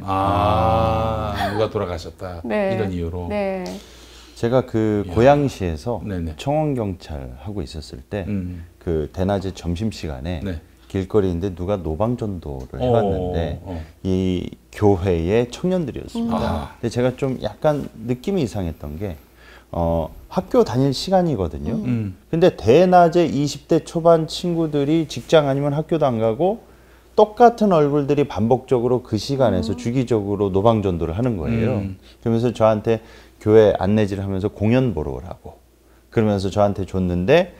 아 누가 돌아가셨다.
네.
이런 이유로.
네.
제가 그
야.
고양시에서
네네.
청원경찰 하고 있었을 때 그
음.
대낮에 점심시간에
네.
길거리인데 누가 노방전도를
어,
해왔는데
어.
이 교회의 청년들이었습니다.
아.
근데 제가 좀 약간 느낌이 이상했던 게 어, 학교 다닐 시간이거든요.
음.
근데 대낮에 이십 대 초반 친구들이 직장 아니면 학교도 안 가고 똑같은 얼굴들이 반복적으로 그 시간에서
음.
주기적으로 노방전도를 하는 거예요.
음.
그러면서 저한테 교회 안내지를 하면서 공연 보러 오라고 그러면서 저한테 줬는데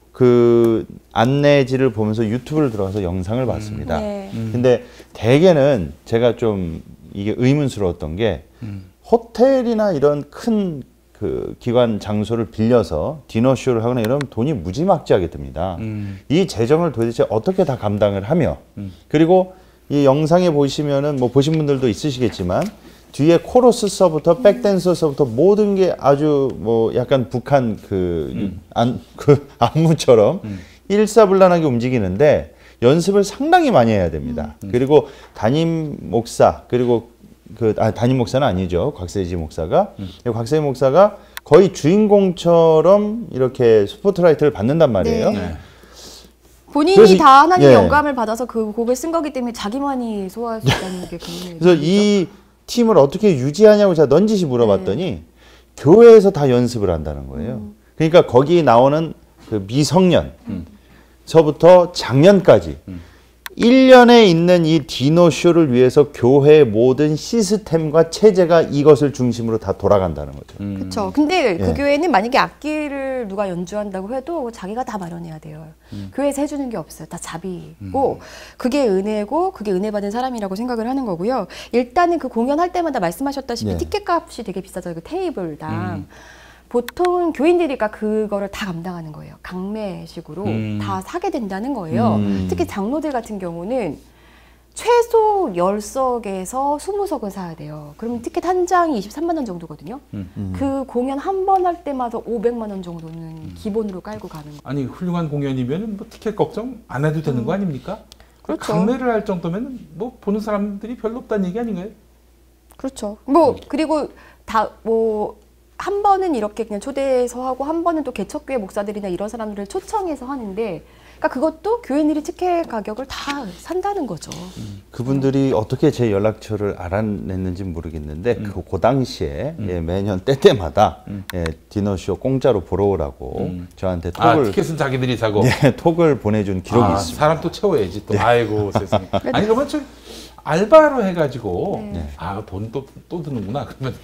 그 안내지를 보면서 유튜브를 들어가서 영상을 봤습니다.
네.
음.
근데 대개는 제가 좀 이게 의문스러웠던 게
음.
호텔이나 이런 큰 그 기관 장소를 빌려서 디너쇼를 하거나 이러면 돈이 무지막지하게 듭니다.
음.
이 재정을 도대체 어떻게 다 감당을 하며
음.
그리고 이 영상에 보시면은 뭐 보신 분들도 있으시겠지만 뒤에 코러스서부터 백댄서서부터 모든 게 아주 뭐 약간 북한 그,
음.
안, 그 안무처럼
음.
일사불란하게 움직이는데 연습을 상당히 많이 해야 됩니다.
음.
그리고 담임 목사 그리고 그 아, 담임 목사는 아니죠. 곽세지 목사가
음.
곽세지 목사가 거의 주인공처럼 이렇게 스포트라이트를 받는단 말이에요.
네.
네.
본인이
그래서
다 하나님의
예.
영감을 받아서 그 곡을 쓴 거기 때문에 자기만이 소화할 수 있다는 게 그런
그래서
얘기죠.
이 팀을 어떻게 유지하냐고 제가 넌지시 물어봤더니
네.
교회에서 다 연습을 한다는 거예요.
음.
그러니까 거기 나오는 그 미성년
음.
서부터 장년까지
음.
일 년에 있는 이 디너쇼를 위해서 교회의 모든 시스템과 체제가 이것을 중심으로 다 돌아간다는 거죠.
음.
그렇죠. 근데 그
예.
교회는 만약에 악기를 누가 연주한다고 해도 자기가 다 마련해야 돼요.
음.
교회에서 해주는 게 없어요. 다 자비고 그게 은혜고 그게 은혜 받은 사람이라고 생각을 하는 거고요. 일단은 그 공연할 때마다 말씀하셨다시피
예.
티켓 값이 되게 비싸죠. 그 테이블당.
음.
보통은 교인들이니까 그거를 다 감당하는 거예요. 강매식으로
음.
다 사게 된다는 거예요.
음.
특히 장로들 같은 경우는 최소 열 석에서 스무 석은 사야 돼요. 그러면 티켓 한 장이 이십삼만 원 정도거든요.
음.
그 공연 한 번 할 때마다 오백만 원 정도는 기본으로 깔고 가는 거예요.
아니 훌륭한 공연이면 뭐 티켓 걱정 안 해도 되는 거 아닙니까?
그렇죠.
강매를 할 정도면 뭐 보는 사람들이 별로 없다는 얘기 아닌가요?
그렇죠. 뭐 그리고 다 뭐 한 번은 이렇게 그냥 초대해서 하고 한 번은 또 개척교회 목사들이나 이런 사람들을 초청해서 하는데 그러니까 그것도 교인들이 티켓 가격을 다 산다는 거죠.
그분들이 어떻게 제 연락처를 알아냈는지 모르겠는데
음.
그, 그 당시에
음.
예, 매년 때때마다
음.
예, 디너쇼 공짜로 보러 오라고
음.
저한테
아
톡을
티켓은 자기들이 사고.
예, 톡을 보내준 기록이
아,
있습니다.
사람 또 채워야지 또. 아이고 세상에. 아니 그러면 저 알바로 해가지고
네.
아 돈 또 또 드는구나 그러면.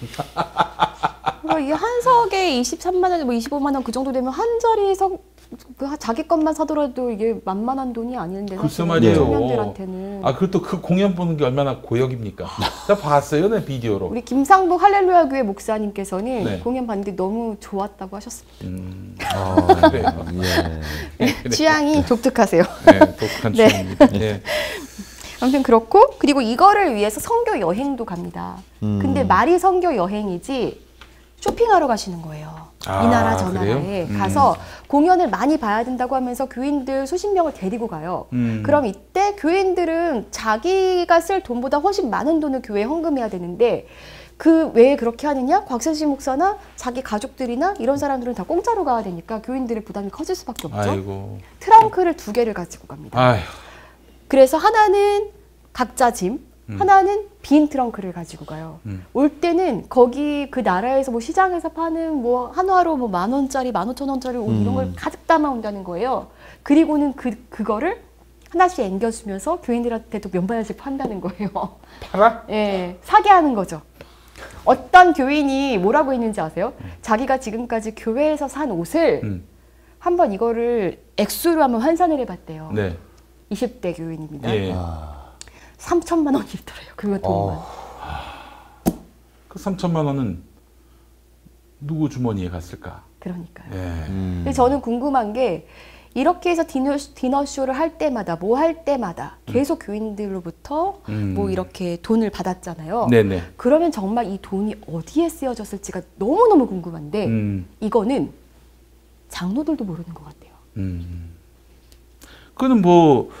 그러니까 이 한석에 이십삼만 원, 뭐 이십오만 원 그 정도 되면 한 자리에서 그 자기 것만 사더라도 이게 만만한 돈이 아닌데
글쎄
사실은
말이에요.
청년들한테는.
아 그리고 또 그 공연 보는 게 얼마나 고역입니까? 제가 봤어요, 내 비디오로.
우리 김상도 할렐루야 교회 목사님께서는
네.
공연 봤는데 너무 좋았다고 하셨습니다.
음,
아,
그래요.
예.
취향이 독특하세요.
네, 독특한
네.
취향입니다. 네.
아무튼 그렇고 그리고 이거를 위해서 선교 여행도 갑니다.
음.
근데 말이 선교 여행이지 쇼핑하러 가시는 거예요.
아,
이 나라 저
그래요?
나라에
음.
가서 공연을 많이 봐야 된다고 하면서 교인들 수십 명을 데리고 가요.
음.
그럼 이때 교인들은 자기가 쓸 돈보다 훨씬 많은 돈을 교회에 헌금해야 되는데 그 왜 그렇게 하느냐? 곽세지 목사나 자기 가족들이나 이런 사람들은 다 공짜로 가야 되니까 교인들의 부담이 커질 수밖에 없죠.
아이고.
트렁크를 두 개를 가지고 갑니다.
아휴.
그래서 하나는 각자 짐,
음.
하나는 빈 트렁크를 가지고 가요.
음.
올 때는 거기 그 나라에서 뭐 시장에서 파는 뭐 한화로 뭐 만 원짜리, 만 오천 원짜리 옷 이런 걸
음.
가득 담아 온다는 거예요. 그리고는 그 그거를 하나씩 앵겨주면서 교인들한테도 면바지를 판다는 거예요.
팔아?
예, 사게 하는 거죠. 어떤 교인이 뭐라고 했는지 아세요? 자기가 지금까지 교회에서 산 옷을
음.
한번 이거를 액수로 한번 환산을 해봤대요.
네.
이십 대 교인입니다.
예.
아,
삼천만 원이더래요. 그거 돈만.
어.
그 삼천만 원은 누구 주머니에 갔을까?
그러니까요.
예.
음.
근데 저는 궁금한 게 이렇게 해서 디너, 디너쇼를 할 때마다 뭐 할 때마다 계속 교인들로부터
음.
뭐 이렇게 돈을 받았잖아요.
네네.
그러면 정말 이 돈이 어디에 쓰여졌을지가 너무너무 궁금한데
음.
이거는 장로들도 모르는 것 같아요.
음. 그거는 뭐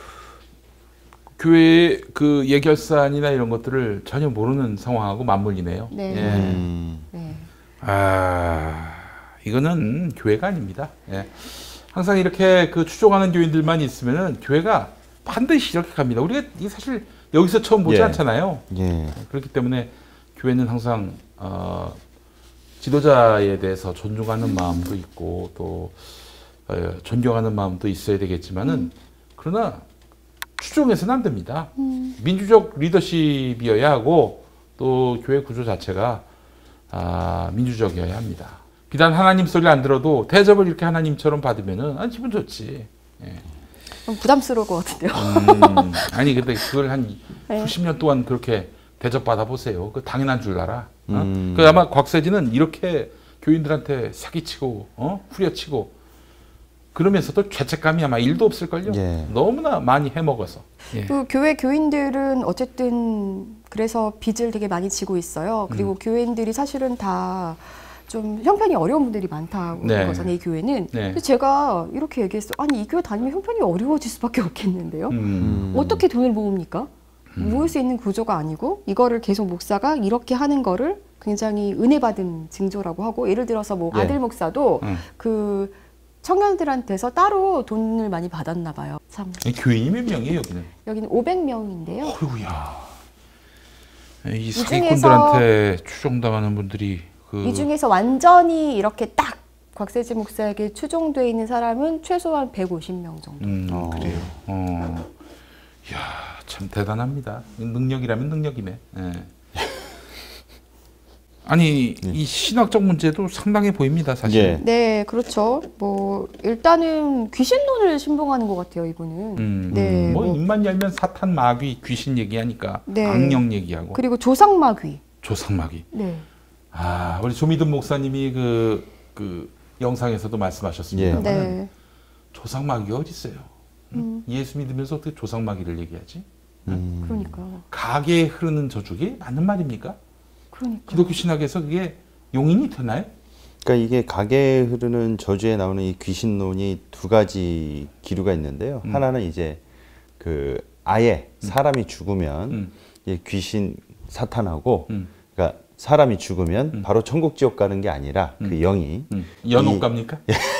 교회 그 예결산이나 이런 것들을 전혀 모르는 상황하고 맞물리네요.
네.
예.
음.
네.
아, 이거는 교회가 아닙니다. 예. 항상 이렇게 그 추종하는 교인들만 있으면은 교회가 반드시 이렇게 갑니다. 우리가 이게 사실 여기서 처음 보지
예.
않잖아요.
예.
그렇기 때문에 교회는 항상 어, 지도자에 대해서 존중하는 마음도 있고 또 어, 존경하는 마음도 있어야 되겠지만은
음.
그러나 추종해서는 안 됩니다.
음.
민주적 리더십이어야 하고 또 교회 구조 자체가 아, 민주적이어야 합니다. 비단 하나님 소리를 안 들어도 대접을 이렇게 하나님처럼 받으면은 아, 기분 좋지. 예.
부담스러울 것 같은데요.
음, 아니 근데 그걸 한
네.
수십 년 동안 그렇게 대접받아 보세요. 그 당연한 줄 알아. 어?
음.
그 아마 곽세진은 이렇게 교인들한테 사기치고 어? 후려치고 그러면서도 죄책감이 아마 일도 없을걸요.
예.
너무나 많이 해먹어서. 예.
그 교회 교인들은 어쨌든 그래서 빚을 되게 많이 지고 있어요. 그리고
음.
교인들이 사실은 다 좀 형편이 어려운 분들이 많다고
네.
하는 거잖아요, 이 교회는.
네.
그래서 제가 이렇게 얘기했어요. 아니, 이 교회 다니면 형편이 어려워질 수밖에 없겠는데요.
음.
어떻게 돈을 모읍니까?
음.
모을 수 있는 구조가 아니고 이거를 계속 목사가 이렇게 하는 거를 굉장히 은혜 받은 징조라고 하고 예를 들어서 뭐
예.
아들 목사도
음.
그 청년들한테서 따로 돈을 많이 받았나 봐요. 참
아니, 교인이 몇 명이에요 여기는?
여기는 오백 명인데요.
어이구야. 이
중에서-
사기꾼들한테 추종당하는 분들이 그
이 중에서 완전히 이렇게 딱 곽세진 목사에게 추종돼 있는 사람은 최소한 백오십 명 정도.
음,
어.
그래요. 어. 이야, 참 대단합니다. 능력이라면 능력이네. 예. 아니, 이 신학적 문제도 상당히 보입니다, 사실.
예.
네, 그렇죠. 뭐 일단은 귀신론을 신봉하는 것 같아요, 이분은.
음,
네,
뭐
뭐-
입만 열면 사탄, 마귀, 귀신 얘기하니까
네.
악령 얘기하고
그리고 조상마귀.
조상마귀.
네.
아, 우리 조미든 목사님이 그, 그 영상에서도 말씀하셨습니다만
네.
조상마귀가 어디 있어요?
음,
예수 믿으면서 어떻게 조상마귀를 얘기하지?
음.
그러니까.
가게에 흐르는 저주기 맞는 말입니까?
그러니까.
기독교 신학에서 그게 용인이 되나요?
그러니까 이게 가게에 흐르는 저주에 나오는 이 귀신론이 두 가지 기류가 있는데요.
음.
하나는 이제 그 아예 사람이 죽으면
음.
이 귀신 사탄하고
음.
그러니까 사람이 죽으면
음.
바로 천국 지옥 가는 게 아니라 그
음.
영이
음. 연옥
이-
갑니까?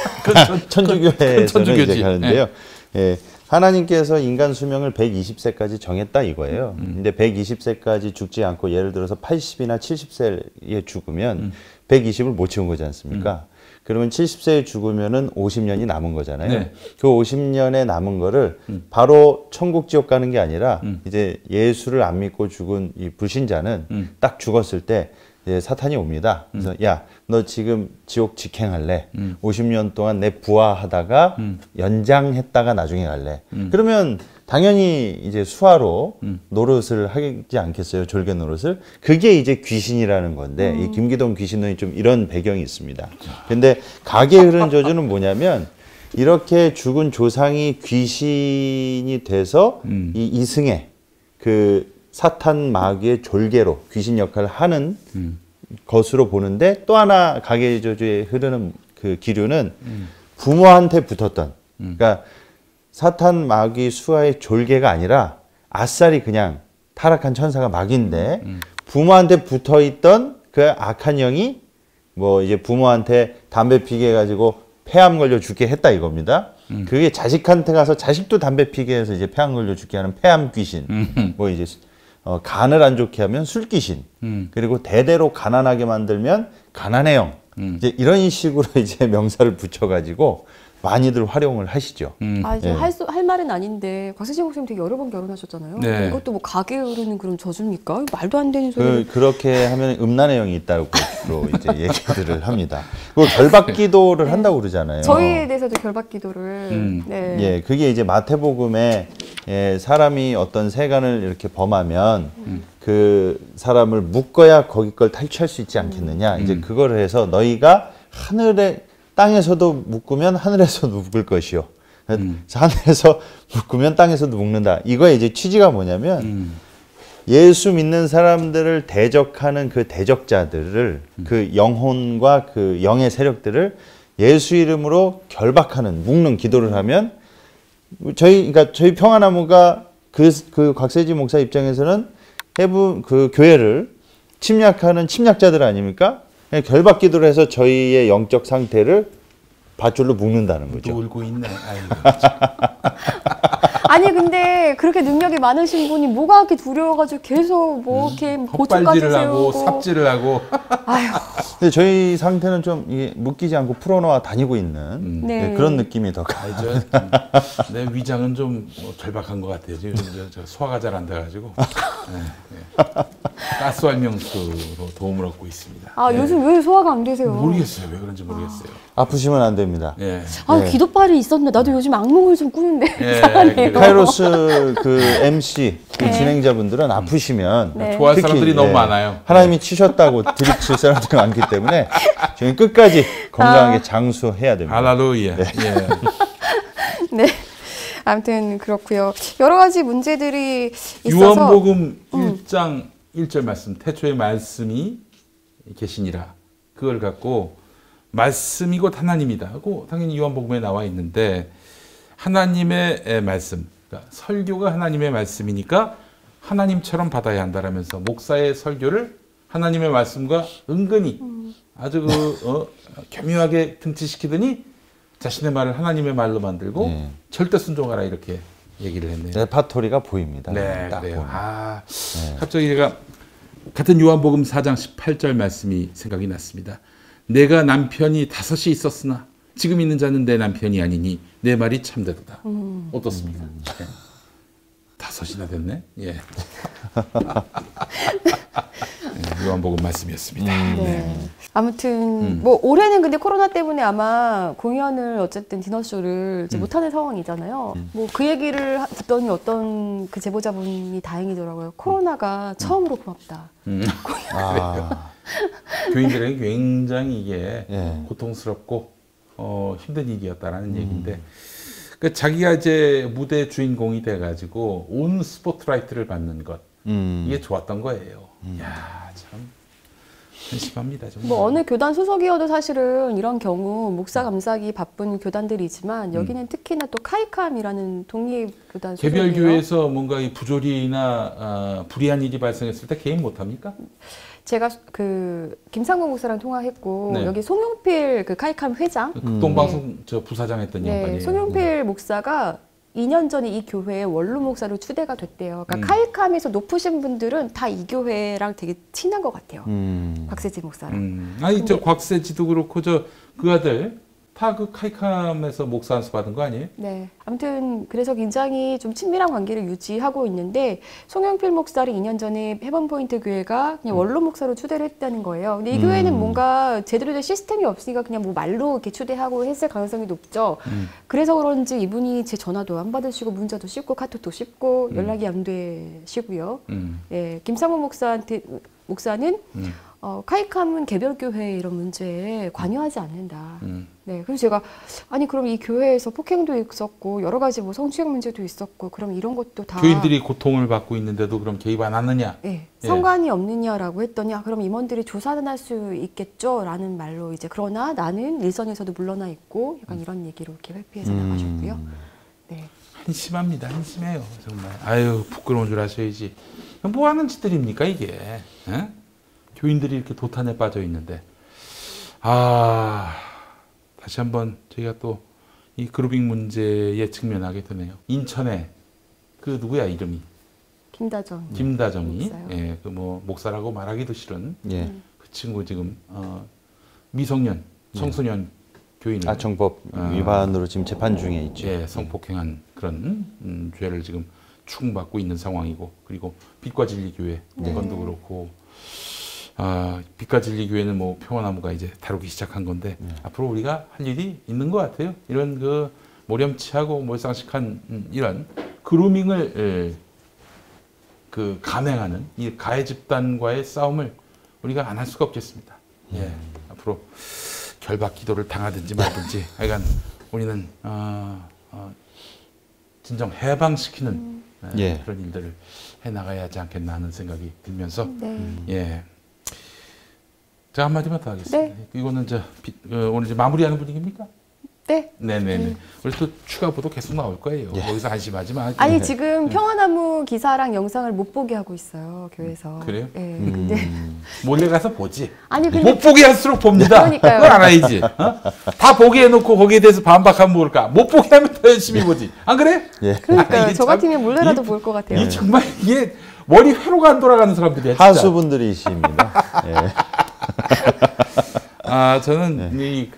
천주교회에서는
천주교지.
이제 가는데요. 예. 하나님께서 인간 수명을 백이십 세까지 정했다 이거예요.
음.
근데 백이십 세까지 죽지 않고 예를 들어서 팔십이나 칠십 세에 죽으면
음.
백이십을 못 채운 거지 않습니까? 그러면 칠십 세에 죽으면은 오십 년이 남은 거잖아요.
네.
그 오십 년에 남은 거를
음.
바로 천국 지옥 가는 게 아니라
음.
이제 예수를 안 믿고 죽은 이 불신자는
음.
딱 죽었을 때 이제 사탄이 옵니다. 그래서 야, 너 지금 지옥 직행할래?
음.
오십 년 동안 내 부하하다가
음.
연장했다가 나중에 갈래?
음.
그러면 당연히 이제 수하로
음.
노릇을 하지 않겠어요? 졸개 노릇을. 그게 이제 귀신이라는 건데 이 김기동 귀신론이 좀 이런 배경이 있습니다. 근데 가게에 흐르는 저주는 뭐냐면 이렇게 죽은 조상이 귀신이 돼서
음.
이 이승에 그 사탄 마귀의 졸개로 귀신 역할을 하는
음.
것으로 보는데 또 하나 가계 저주에 흐르는 그 기류는
음.
부모한테 붙었던
음.
그러니까 사탄 마귀 수하의 졸개가 아니라 아싸리 그냥 타락한 천사가 마귀인데
음.
부모한테 붙어 있던 그 악한 영이 뭐 이제 부모한테 담배 피게 해가지고 폐암 걸려 죽게 했다 이겁니다.
음.
그게 자식한테 가서 자식도 담배 피게 해서 이제 폐암 걸려 죽게 하는 폐암 귀신.
음.
뭐 이제 어, 간을 안 좋게 하면 술 귀신.
음.
그리고 대대로 가난하게 만들면 가난의 영.
음.
이제 이런 식으로 이제 명사를 붙여가지고 많이들 활용을 하시죠.
음.
아, 이제
예.
할, 수, 할 말은 아닌데 박세진 목사님 되게 여러 번 결혼하셨잖아요.
네.
이것도 뭐 가게 오르는 그런 저주입니까? 말도 안 되는 소리.
그, 그렇게 하면 음란의 영이 있다고 주로 이제 얘기들을 합니다. 그리고 결박기도를 한다고 그러잖아요.
저희에 대해서도 결박기도를.
음.
네.
예, 그게 이제 마태복음에 예, 사람이 어떤 세간을 이렇게 범하면
음.
그 사람을 묶어야 거기 걸 탈취할 수 있지 않겠느냐.
음.
이제 그거를 해서 너희가 하늘에 땅에서도 묶으면 하늘에서도 묶을 것이요.
음.
하늘에서 묶으면 땅에서도 묶는다. 이거의 이제 취지가 뭐냐면
음.
예수 믿는 사람들을 대적하는 그 대적자들을
음.
그 영혼과 그 영의 세력들을 예수 이름으로 결박하는 묶는 기도를 하면 저희 그러니까 저희 평화나무가 그, 그 곽세지 목사 입장에서는 해부 그 교회를 침략하는 침략자들 아닙니까? 결박 기도를 해서 저희의 영적 상태를 밧줄로 묶는다는 거죠.
또 울고 있네. 아이고.
아니 근데 그렇게 능력이 많으신 분이 뭐가 그렇게 두려워가지고 계속 뭐 이렇게 고초까지
헛발질을 하고
세우고.
삽질을 하고.
아휴.
근데 저희 상태는 좀 이게 묶이지 않고 풀어놓아 다니고 있는
음.
네.
네, 그런 느낌이 더
아니,
강해요.
저, 내 위장은 좀 뭐 절박한 것 같아요. 지금 저, 저 소화가 잘 안 돼가지고 네, 네. 가스활명수로 도움을 얻고 있습니다.
아
네.
요즘 왜 소화가 안 되세요?
모르겠어요. 왜 그런지 모르겠어요.
아프시면 안 됩니다.
예.
아
네.
기도빨이 있었는데 나도 요즘 악몽을 좀 꾸는데
예,
이상하네요.
그래요.
카이로스 그 엠씨 그
네.
진행자분들은 아프시면
네.
좋아할
특히,
사람들이 너무
예,
많아요.
하나님이 치셨다고 드립칠 사람들이 많기 때문에 저희 끝까지 건강하게
아.
장수해야 됩니다.
할렐루야. 예.
네. 아무튼 그렇고요. 여러 가지 문제들이 있어서
요한복음 일 장 일 절 말씀, 태초에 말씀이 계시니라. 그걸 갖고 말씀이 곧 하나님이다 하고 당연히 요한복음에 나와 있는데 하나님의 말씀, 그러니까 설교가 하나님의 말씀이니까 하나님처럼 받아야 한다라면서 목사의 설교를 하나님의 말씀과 은근히 아주 그 어, 교묘하게 등치시키더니 자신의 말을 하나님의 말로 만들고
네.
절대 순종하라 이렇게 얘기를 했네요.
레파토리가 보입니다.
네,
딱
그래요.
보면.
아,
네.
갑자기 제가 같은 요한복음 사 장 십팔 절 말씀이 생각이 났습니다. 내가 남편이 다섯이 있었으나 지금 있는 자는 내 남편이 아니니 내 말이 참되도다.
음.
어떻습니까? 네. 다섯이나 됐네. 예. 네, 요한복음 말씀이었습니다.
음.
네. 아무튼
음.
뭐 올해는 근데 코로나 때문에 아마 공연을 어쨌든 디너쇼를 이제
음.
못하는 상황이잖아요. 뭐 그 얘기를 하- 듣더니 어떤 그 제보자분이 다행이더라고요. 코로나가 처음으로 고맙다.
음.
아,
교인들에게 굉장히 이게
예.
고통스럽고 어, 힘든 일이었다라는 얘기인데 그러니까 자기가 이제 무대 주인공이 돼가지고 온 스포트라이트를 받는 것
음.
이게 좋았던 거예요. 이야 참 한심합니다 정말.
뭐 어느 교단 소속이어도 사실은 이런 경우 목사 감사하기 바쁜 교단들이지만 여기는 특히나 또 카이캄이라는 독립 교단 소속이에요.
개별 교회에서 뭔가 이 부조리나 아, 불이한 일이 발생했을 때 개입 못합니까?
제가 그 김상국 목사랑 통화했고
네.
여기 송영필 그 카이캄 회장
극동방송 저 부사장 했던
네,
양반이에요.
송영필 목사가 이 년 전에 이 교회에 원로 목사로 추대가 됐대요. 그러니까
음.
카이캄에서 높으신 분들은 다 이 교회랑 되게 친한 것 같아요.
음.
박세지 목사랑.
음. 아니 저 곽세지도 그렇고 저 그 아들 다 그 카이캄에서 목사 안수 받은 거 아니에요?
네. 아무튼 그래서 굉장히 좀 친밀한 관계를 유지하고 있는데 송영필 목사를 이 년 전에 헤븐포인트 교회가 그냥 원로 목사로 추대를 했다는 거예요. 근데 이
음.
교회는 뭔가 제대로 된 시스템이 없으니까 그냥 뭐 말로 이렇게 추대하고 했을 가능성이 높죠.
음.
그래서 그런지 이분이 제 전화도 안 받으시고 문자도 씹고 카톡도 씹고 연락이 안 되시고요.
음.
예, 김상호 목사한테 목사는
음.
어, 카이캄은 개별 교회 이런 문제에 관여하지 않는다.
음.
네, 그래서 제가 아니 그럼 이 교회에서 폭행도 있었고 여러 가지 뭐 성추행 문제도 있었고 그럼 이런 것도 다
교인들이 고통을 받고 있는데도 그럼 개입 안 하느냐?
네,
예.
상관이 없느냐라고 했더니 아, 그럼 임원들이 조사는 할 수 있겠죠라는 말로 이제 그러나 나는 일선에서도 물러나 있고 약간 이런 얘기로 이렇게 회피해서
음.
나가셨고요. 네.
한심합니다. 한심해요. 정말. 아유 부끄러운 줄 아셔야지. 뭐 하는 짓들입니까 이게? 에? 교인들이 이렇게 도탄에 빠져 있는데. 아 다시 한번 저희가 또 이 그루빙 문제에 직면하게 되네요. 인천에 그 누구야 이름이?
김다정.
김다정이
목사요.
예, 그 뭐 목사라고 말하기도 싫은
예.
그 친구 지금 어, 미성년, 청소년 교인을
아청법 위반으로 지금 재판 중에 있죠.
예, 성폭행한 그런 음, 죄를 지금 추궁받고 있는 상황이고, 그리고 빛과 진리 교회
네.
건도 그렇고, 아, 빛과 진리 교회는 뭐 평화나무가 이제 다루기 시작한 건데
네.
앞으로 우리가 할 일이 있는 것 같아요. 이런 그 모렴치하고 몰상식한 음, 이런 그루밍을 예, 그 감행하는 이 가해 집단과의 싸움을 우리가 안 할 수가 없겠습니다. 예,
음.
앞으로 결박 기도를 당하든지 말든지 하여간 우리는 어, 어, 진정 해방시키는
음.
예,
예.
그런 일들을 해나가야 하지 않겠나 하는 생각이 들면서
네.
예. 자, 한마디만 더 하겠습니다.
네.
이거는 저 비, 어, 오늘 이제 마무리하는 분위기입니까?
네.
네네네.
음.
우리 또 추가 보도 계속 나올 거예요.
예.
거기서 안심하지 마.
아니
네.
지금 평화나무 기사랑 영상을 못 보게 하고 있어요 교회에서.
그래요?
예.
음.
근데
몰래 가서 보지.
아니 근데
못 보게 할수록 봅니다.
그러니까요.
그걸 알아야지. 어? 다 보게 해놓고 거기에 대해서 반박하면 모를까. 못 보게 하면 더 열심히 보지. 안 그래?
예.
그러니까요.
아, 이게
저
참-
같으면 몰래라도
이-
볼 것 같아요.
이 정말 이게 머리 회로가 안 돌아가는 사람들이야. 진짜.
하수분들이십니다. 예.
아, 저는 이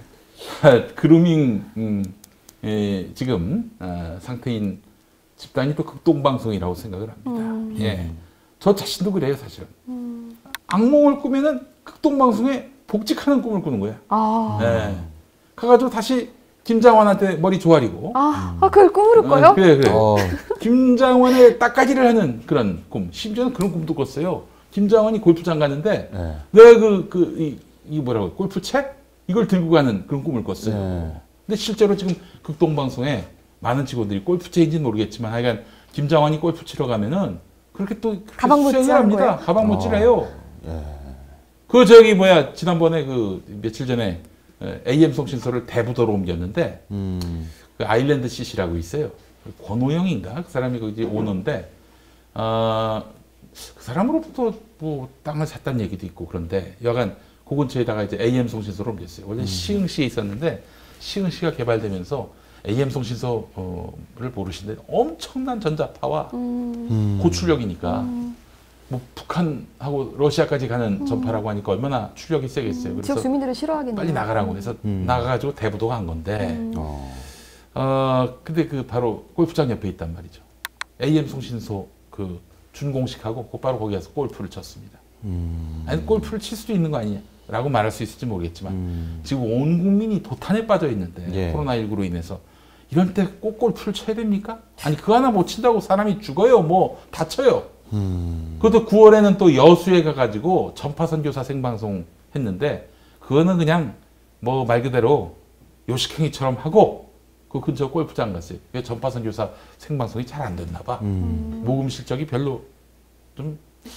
그루밍 음, 예, 지금 아, 상태인 집단이 또 극동방송이라고 생각을 합니다. 예, 저 자신도 그래요, 사실은. 악몽을 꾸면은 극동방송에 복직하는 꿈을 꾸는 거야.
아,
예. 가가지고 다시 김장환한테 머리 조아리고.
아, 아 그걸 꿈으로 꿔요?
어, 그래, 그래.
어,
김장환의 딱가지를 하는 그런 꿈. 심지어는 그런 꿈도 꿨어요. 김장환이 골프장 갔는데
예.
내가 그, 그, 이, 이 뭐라고, 골프채? 이걸 들고 가는 그런 꿈을 꿨어요.
네.
근데 실제로 지금 극동방송에 많은 직원들이 골프채인지는 모르겠지만 하여간 김장환이 골프 치러 가면은 그렇게 또 그렇게
가방
수행을
못질하는
합니다.
거예요?
가방 못질해요.
예.
그 저기 뭐야, 지난번에 그 며칠 전에 에이엠 송신소를 대부도로 옮겼는데
음.
그 아일랜드 씨씨라고 있어요. 권호영인가? 그 사람이 그 이제 오너인데, 어, 그 사람으로부터 뭐 땅을 샀다는 얘기도 있고 그런데 여간 그 근처에다가 이제 에이엠 송신소를 옮겼어요. 원래 시흥시에 있었는데 시흥시가 개발되면서 에이엠 송신소를 모르시는데 엄청난 전자파와
음.
고출력이니까 뭐 북한하고 러시아까지 가는 전파라고 하니까 얼마나 출력이 세겠어요.
지역
그래서
주민들을 싫어하겠네요.
빨리 나가라고 해서
음.
나가가지고 대부도 간 건데
어.
어, 근데 그 바로 골프장 옆에 있단 말이죠. 에이엠 송신소 그 준공식하고 곧바로 거기 가서 골프를 쳤습니다.
음.
아니, 골프를 칠 수도 있는 거 아니냐라고 말할 수 있을지 모르겠지만
음.
지금 온 국민이 도탄에 빠져 있는데
예.
코로나십구로 인해서 이런 때 꼭 골프를 쳐야 됩니까? 아니, 그거 하나 못 친다고 사람이 죽어요. 뭐 다쳐요.
음.
그것도 구월에는 또 여수에 가가지고 전파선교사 생방송 했는데 그거는 그냥 뭐 말 그대로 요식행위처럼 하고 그 근처 골프장 갔어요. 전파선교사 생방송이 잘 안 됐나 봐.
음.
모금 실적이 별로 좀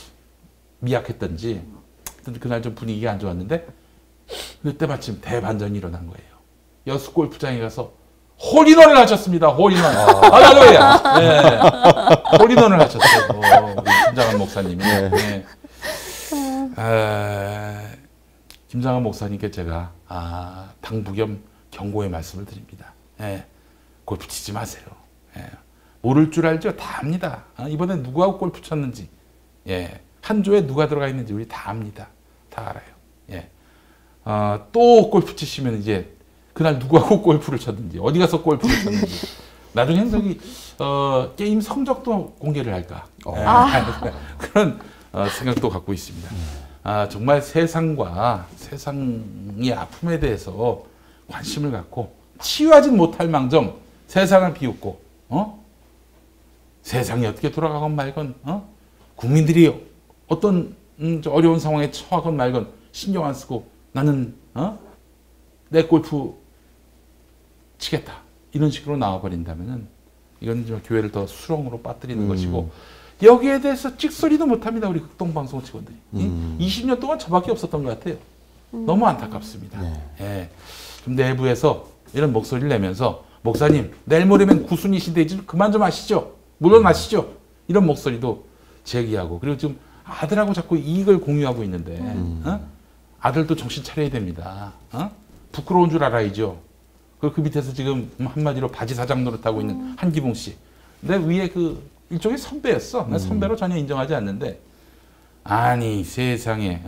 미약했던지 그날 좀 분위기가 안 좋았는데 그때 마침 대반전이 일어난 거예요. 여수 골프장에 가서 홀인원을 하셨습니다. 홀인원. 할렐루야. 네. 홀인원을 하셨어요. 어, 우리 김장한 목사님이. 네. 아, 김장한 목사님께 제가 아, 당부 겸 경고의 말씀을 드립니다. 예, 골프 치지 마세요. 예, 모를 줄 알죠? 다 압니다. 아, 이번에 누구하고 골프 쳤는지, 예, 한 조에 누가 들어가 있는지 우리 다 압니다. 다 알아요. 예, 아, 또 골프 치시면 이제 그날 누구하고 골프를 쳤는지, 어디 가서 골프를 쳤는지, 나중에는 저기 어, 게임 성적도 공개를 할까? 예,
아.
그런 어, 생각도 갖고 있습니다. 아, 정말 세상과 세상의 아픔에 대해서 관심을 갖고 치유하진 못할 망정 세상을 비웃고, 어? 세상이 어떻게 돌아가건 말건, 어? 국민들이 어떤 음, 저 어려운 상황에 처하건 말건 신경 안 쓰고 나는 어? 내 골프 치겠다 이런 식으로 나와버린다면은 이건 좀 교회를 더 수렁으로 빠뜨리는
음. 것이고
여기에 대해서 찍소리도 못합니다. 우리 극동방송 직원들이.
음.
이십 년 동안 저밖에 없었던 것 같아요. 너무 안타깝습니다.
네.
예. 좀 내부에서 이런 목소리를 내면서 목사님 내일 모레면 구순이신데 이제 그만 좀 하시죠. 물러나시죠. 이런 목소리도 제기하고 그리고 지금 아들하고 자꾸 이익을 공유하고 있는데
음.
어? 아들도 정신 차려야 됩니다. 어? 부끄러운 줄 알아야죠. 그, 그 밑에서 지금 한마디로 바지 사장 노릇하고 있는
음.
한기봉 씨. 내 위에 그 일종의 선배였어. 나 선배로 전혀 인정하지 않는데 아니 세상에 어? 그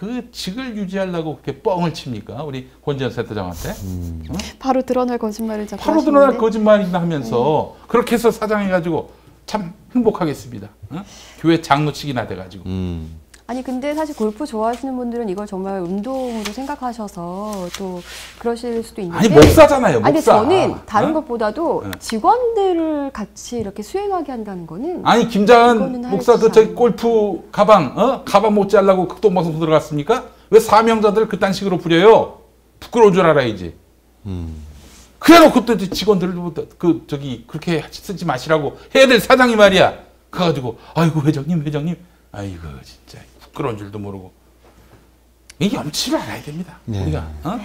그 직을 유지하려고 그렇게 뻥을 칩니까? 우리 권지현 센터장한테?
음.
어?
바로 드러날 거짓말을 자꾸
바로
하시는데.
드러날 거짓말이나 하면서 음. 그렇게 해서 사장해가지고 참 행복하겠습니다. 어? 교회 장로직이나 돼가지고.
음.
아니 근데 사실 골프 좋아하시는 분들은 이걸 정말 운동으로 생각하셔서 또 그러실 수도 있는데
아니 목사잖아요. 목사.
아니 저는 다른
어?
것보다도
어.
직원들을 같이 이렇게 수행하게 한다는 거는
아니 김장은 목사 그 저기 골프 가방 어 가방 못 잘라고 극동방송 들어갔습니까? 왜 사명자들 그딴 식으로 부려요? 부끄러운 줄 알아야지. 음. 그래놓고 또 직원들 그 저기 그렇게 쓰지 마시라고 해야 될 사장이 말이야. 가가지고 아이고 회장님 회장님 아이고 진짜. 부끄러운 줄도 모르고 이게 염치를 알아야 됩니다. 네. 우리가 어?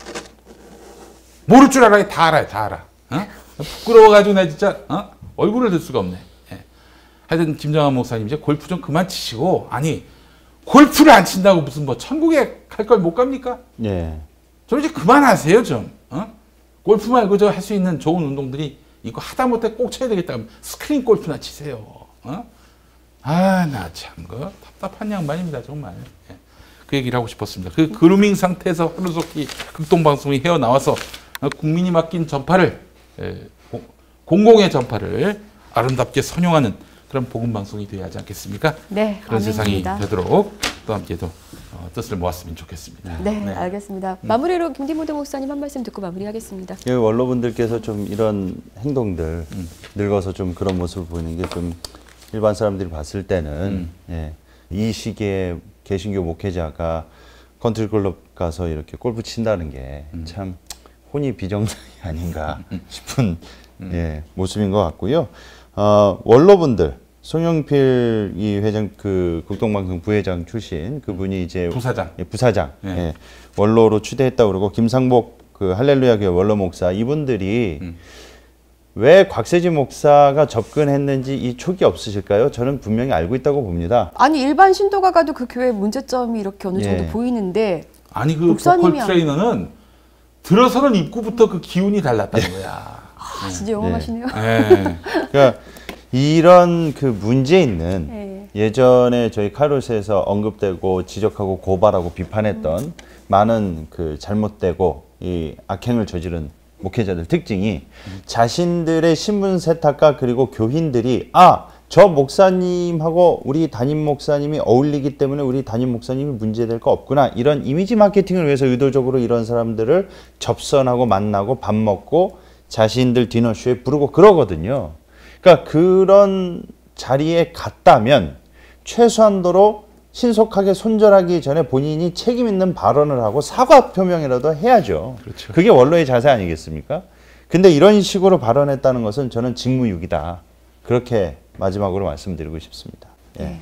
모를 줄 알아야 다 알아요. 다 알아. 어? 부끄러워가지고 나 진짜 어? 얼굴을 들 수가 없네. 예. 하여튼 김정환 목사님 이제 골프 좀 그만 치시고 아니 골프를 안 친다고 무슨 뭐 천국에 갈 걸 못 갑니까?
예.
좀 이제 그만하세요 좀. 어? 골프 말고 저 할 수 있는 좋은 운동들이 이거 하다못해 꼭 쳐야 되겠다 하면 스크린 골프나 치세요. 어? 아, 나 참, 그 답답한 양반입니다, 정말. 예. 그 얘기를 하고 싶었습니다. 그 그루밍 상태에서 하루속히 극동방송이 헤어나와서 국민이 맡긴 전파를, 예, 공공의 전파를 아름답게 선용하는 그런 복음방송이 되어야 하지 않겠습니까?
네,
그런
아멘입니다.
세상이 되도록 또 함께도 어, 뜻을 모았으면 좋겠습니다.
네, 네. 알겠습니다. 음. 마무리로 김디모데 목사님 한 말씀 듣고 마무리하겠습니다.
예, 원로분들께서 좀 이런 행동들, 음. 늙어서 좀 그런 모습을 보이는 게 좀 일반 사람들이 봤을 때는 음. 예, 이 시기에 개신교 목회자가 컨트리클럽 가서 이렇게 골프 친다는 게 참 음. 혼이 비정상이 아닌가 싶은 음. 예, 모습인 것 같고요. 어, 원로분들 송영필 이 회장 그 극동방송 부회장 출신 그분이 이제
부사장
예, 부사장 예. 예, 원로로 추대했다고 그러고 김상복 그 할렐루야 교회 원로 목사 이분들이 음. 왜 곽세지 목사가 접근했는지 이 촉이 없으실까요? 저는 분명히 알고 있다고 봅니다.
아니 일반 신도가 가도 그 교회 문제점이 이렇게 어느 정도 예. 보이는데
아니 그 보컬 트레이너는 들어서는 입구부터 그 기운이 달랐다는 거야.
아, 진짜 영험하시네요.
네. 그러니까 이런 그 문제 있는 네. 예전에 저희 카이로스에서 언급되고 지적하고 고발하고 비판했던 음. 많은 그 잘못되고 이 악행을 저지른 목회자들 특징이 음. 자신들의 신분 세탁과 그리고 교인들이 아, 저 목사님하고 우리 담임 목사님이 어울리기 때문에 우리 담임 목사님이 문제될 거 없구나 이런 이미지 마케팅을 위해서 의도적으로 이런 사람들을 접선하고 만나고 밥 먹고 자신들 디너쇼에 부르고 그러거든요. 그러니까 그런 자리에 갔다면 최소한도로 신속하게 손절하기 전에 본인이 책임 있는 발언을 하고 사과 표명이라도 해야죠. 그렇죠. 그게 원로의 자세 아니겠습니까? 근데 이런 식으로 발언했다는 것은 저는 직무유기다. 그렇게 마지막으로 말씀드리고 싶습니다. 예.
네.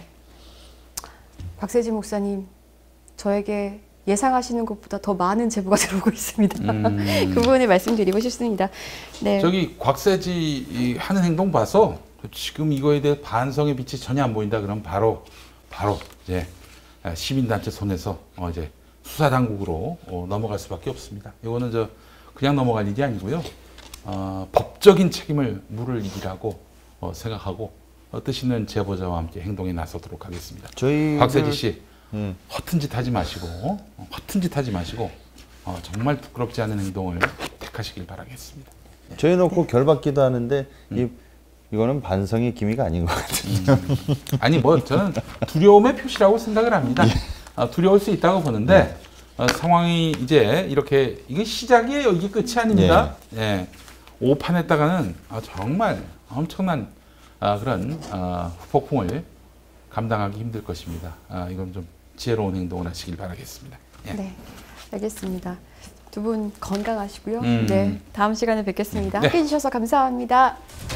곽세지 목사님, 저에게 예상하시는 것보다 더 많은 제보가 들어오고 있습니다. 음. 그 부분을 말씀드리고 싶습니다. 네.
저기 곽세지 하는 행동 봐서 지금 이거에 대해 반성의 빛이 전혀 안 보인다. 그럼 바로 바로 이제 시민단체 손에서 어 이제 수사당국으로 어 넘어갈 수밖에 없습니다. 이거는 저 그냥 넘어갈 일이 아니고요. 어 법적인 책임을 물을 일이라고 어 생각하고 어 뜻 있는 제보자와 함께 행동에 나서도록 하겠습니다. 저희 곽세지 씨 음. 허튼 짓 하지 마시고 어, 허튼 짓 하지 마시고 어, 정말 부끄럽지 않은 행동을 택하시길 바라겠습니다. 네.
저희 놓고 결받기도 하는데 음. 이 이거는 반성의 기미가 아닌 것 같아요.
음. 아니 뭐 저는 두려움의 표시라고 생각을 합니다. 예. 아, 두려울 수 있다고 보는데 예. 어, 상황이 이제 이렇게 이게 시작이에요. 이게 끝이 아닙니다. 예. 예. 오판했다가는 아, 정말 엄청난 아, 그런 아, 폭풍을 감당하기 힘들 것입니다. 아, 이건 좀 지혜로운 행동을 하시길 바라겠습니다. 예.
네, 알겠습니다. 두 분 건강하시고요.
음.
네, 다음 시간에 뵙겠습니다.
네.
함께해 주셔서 감사합니다.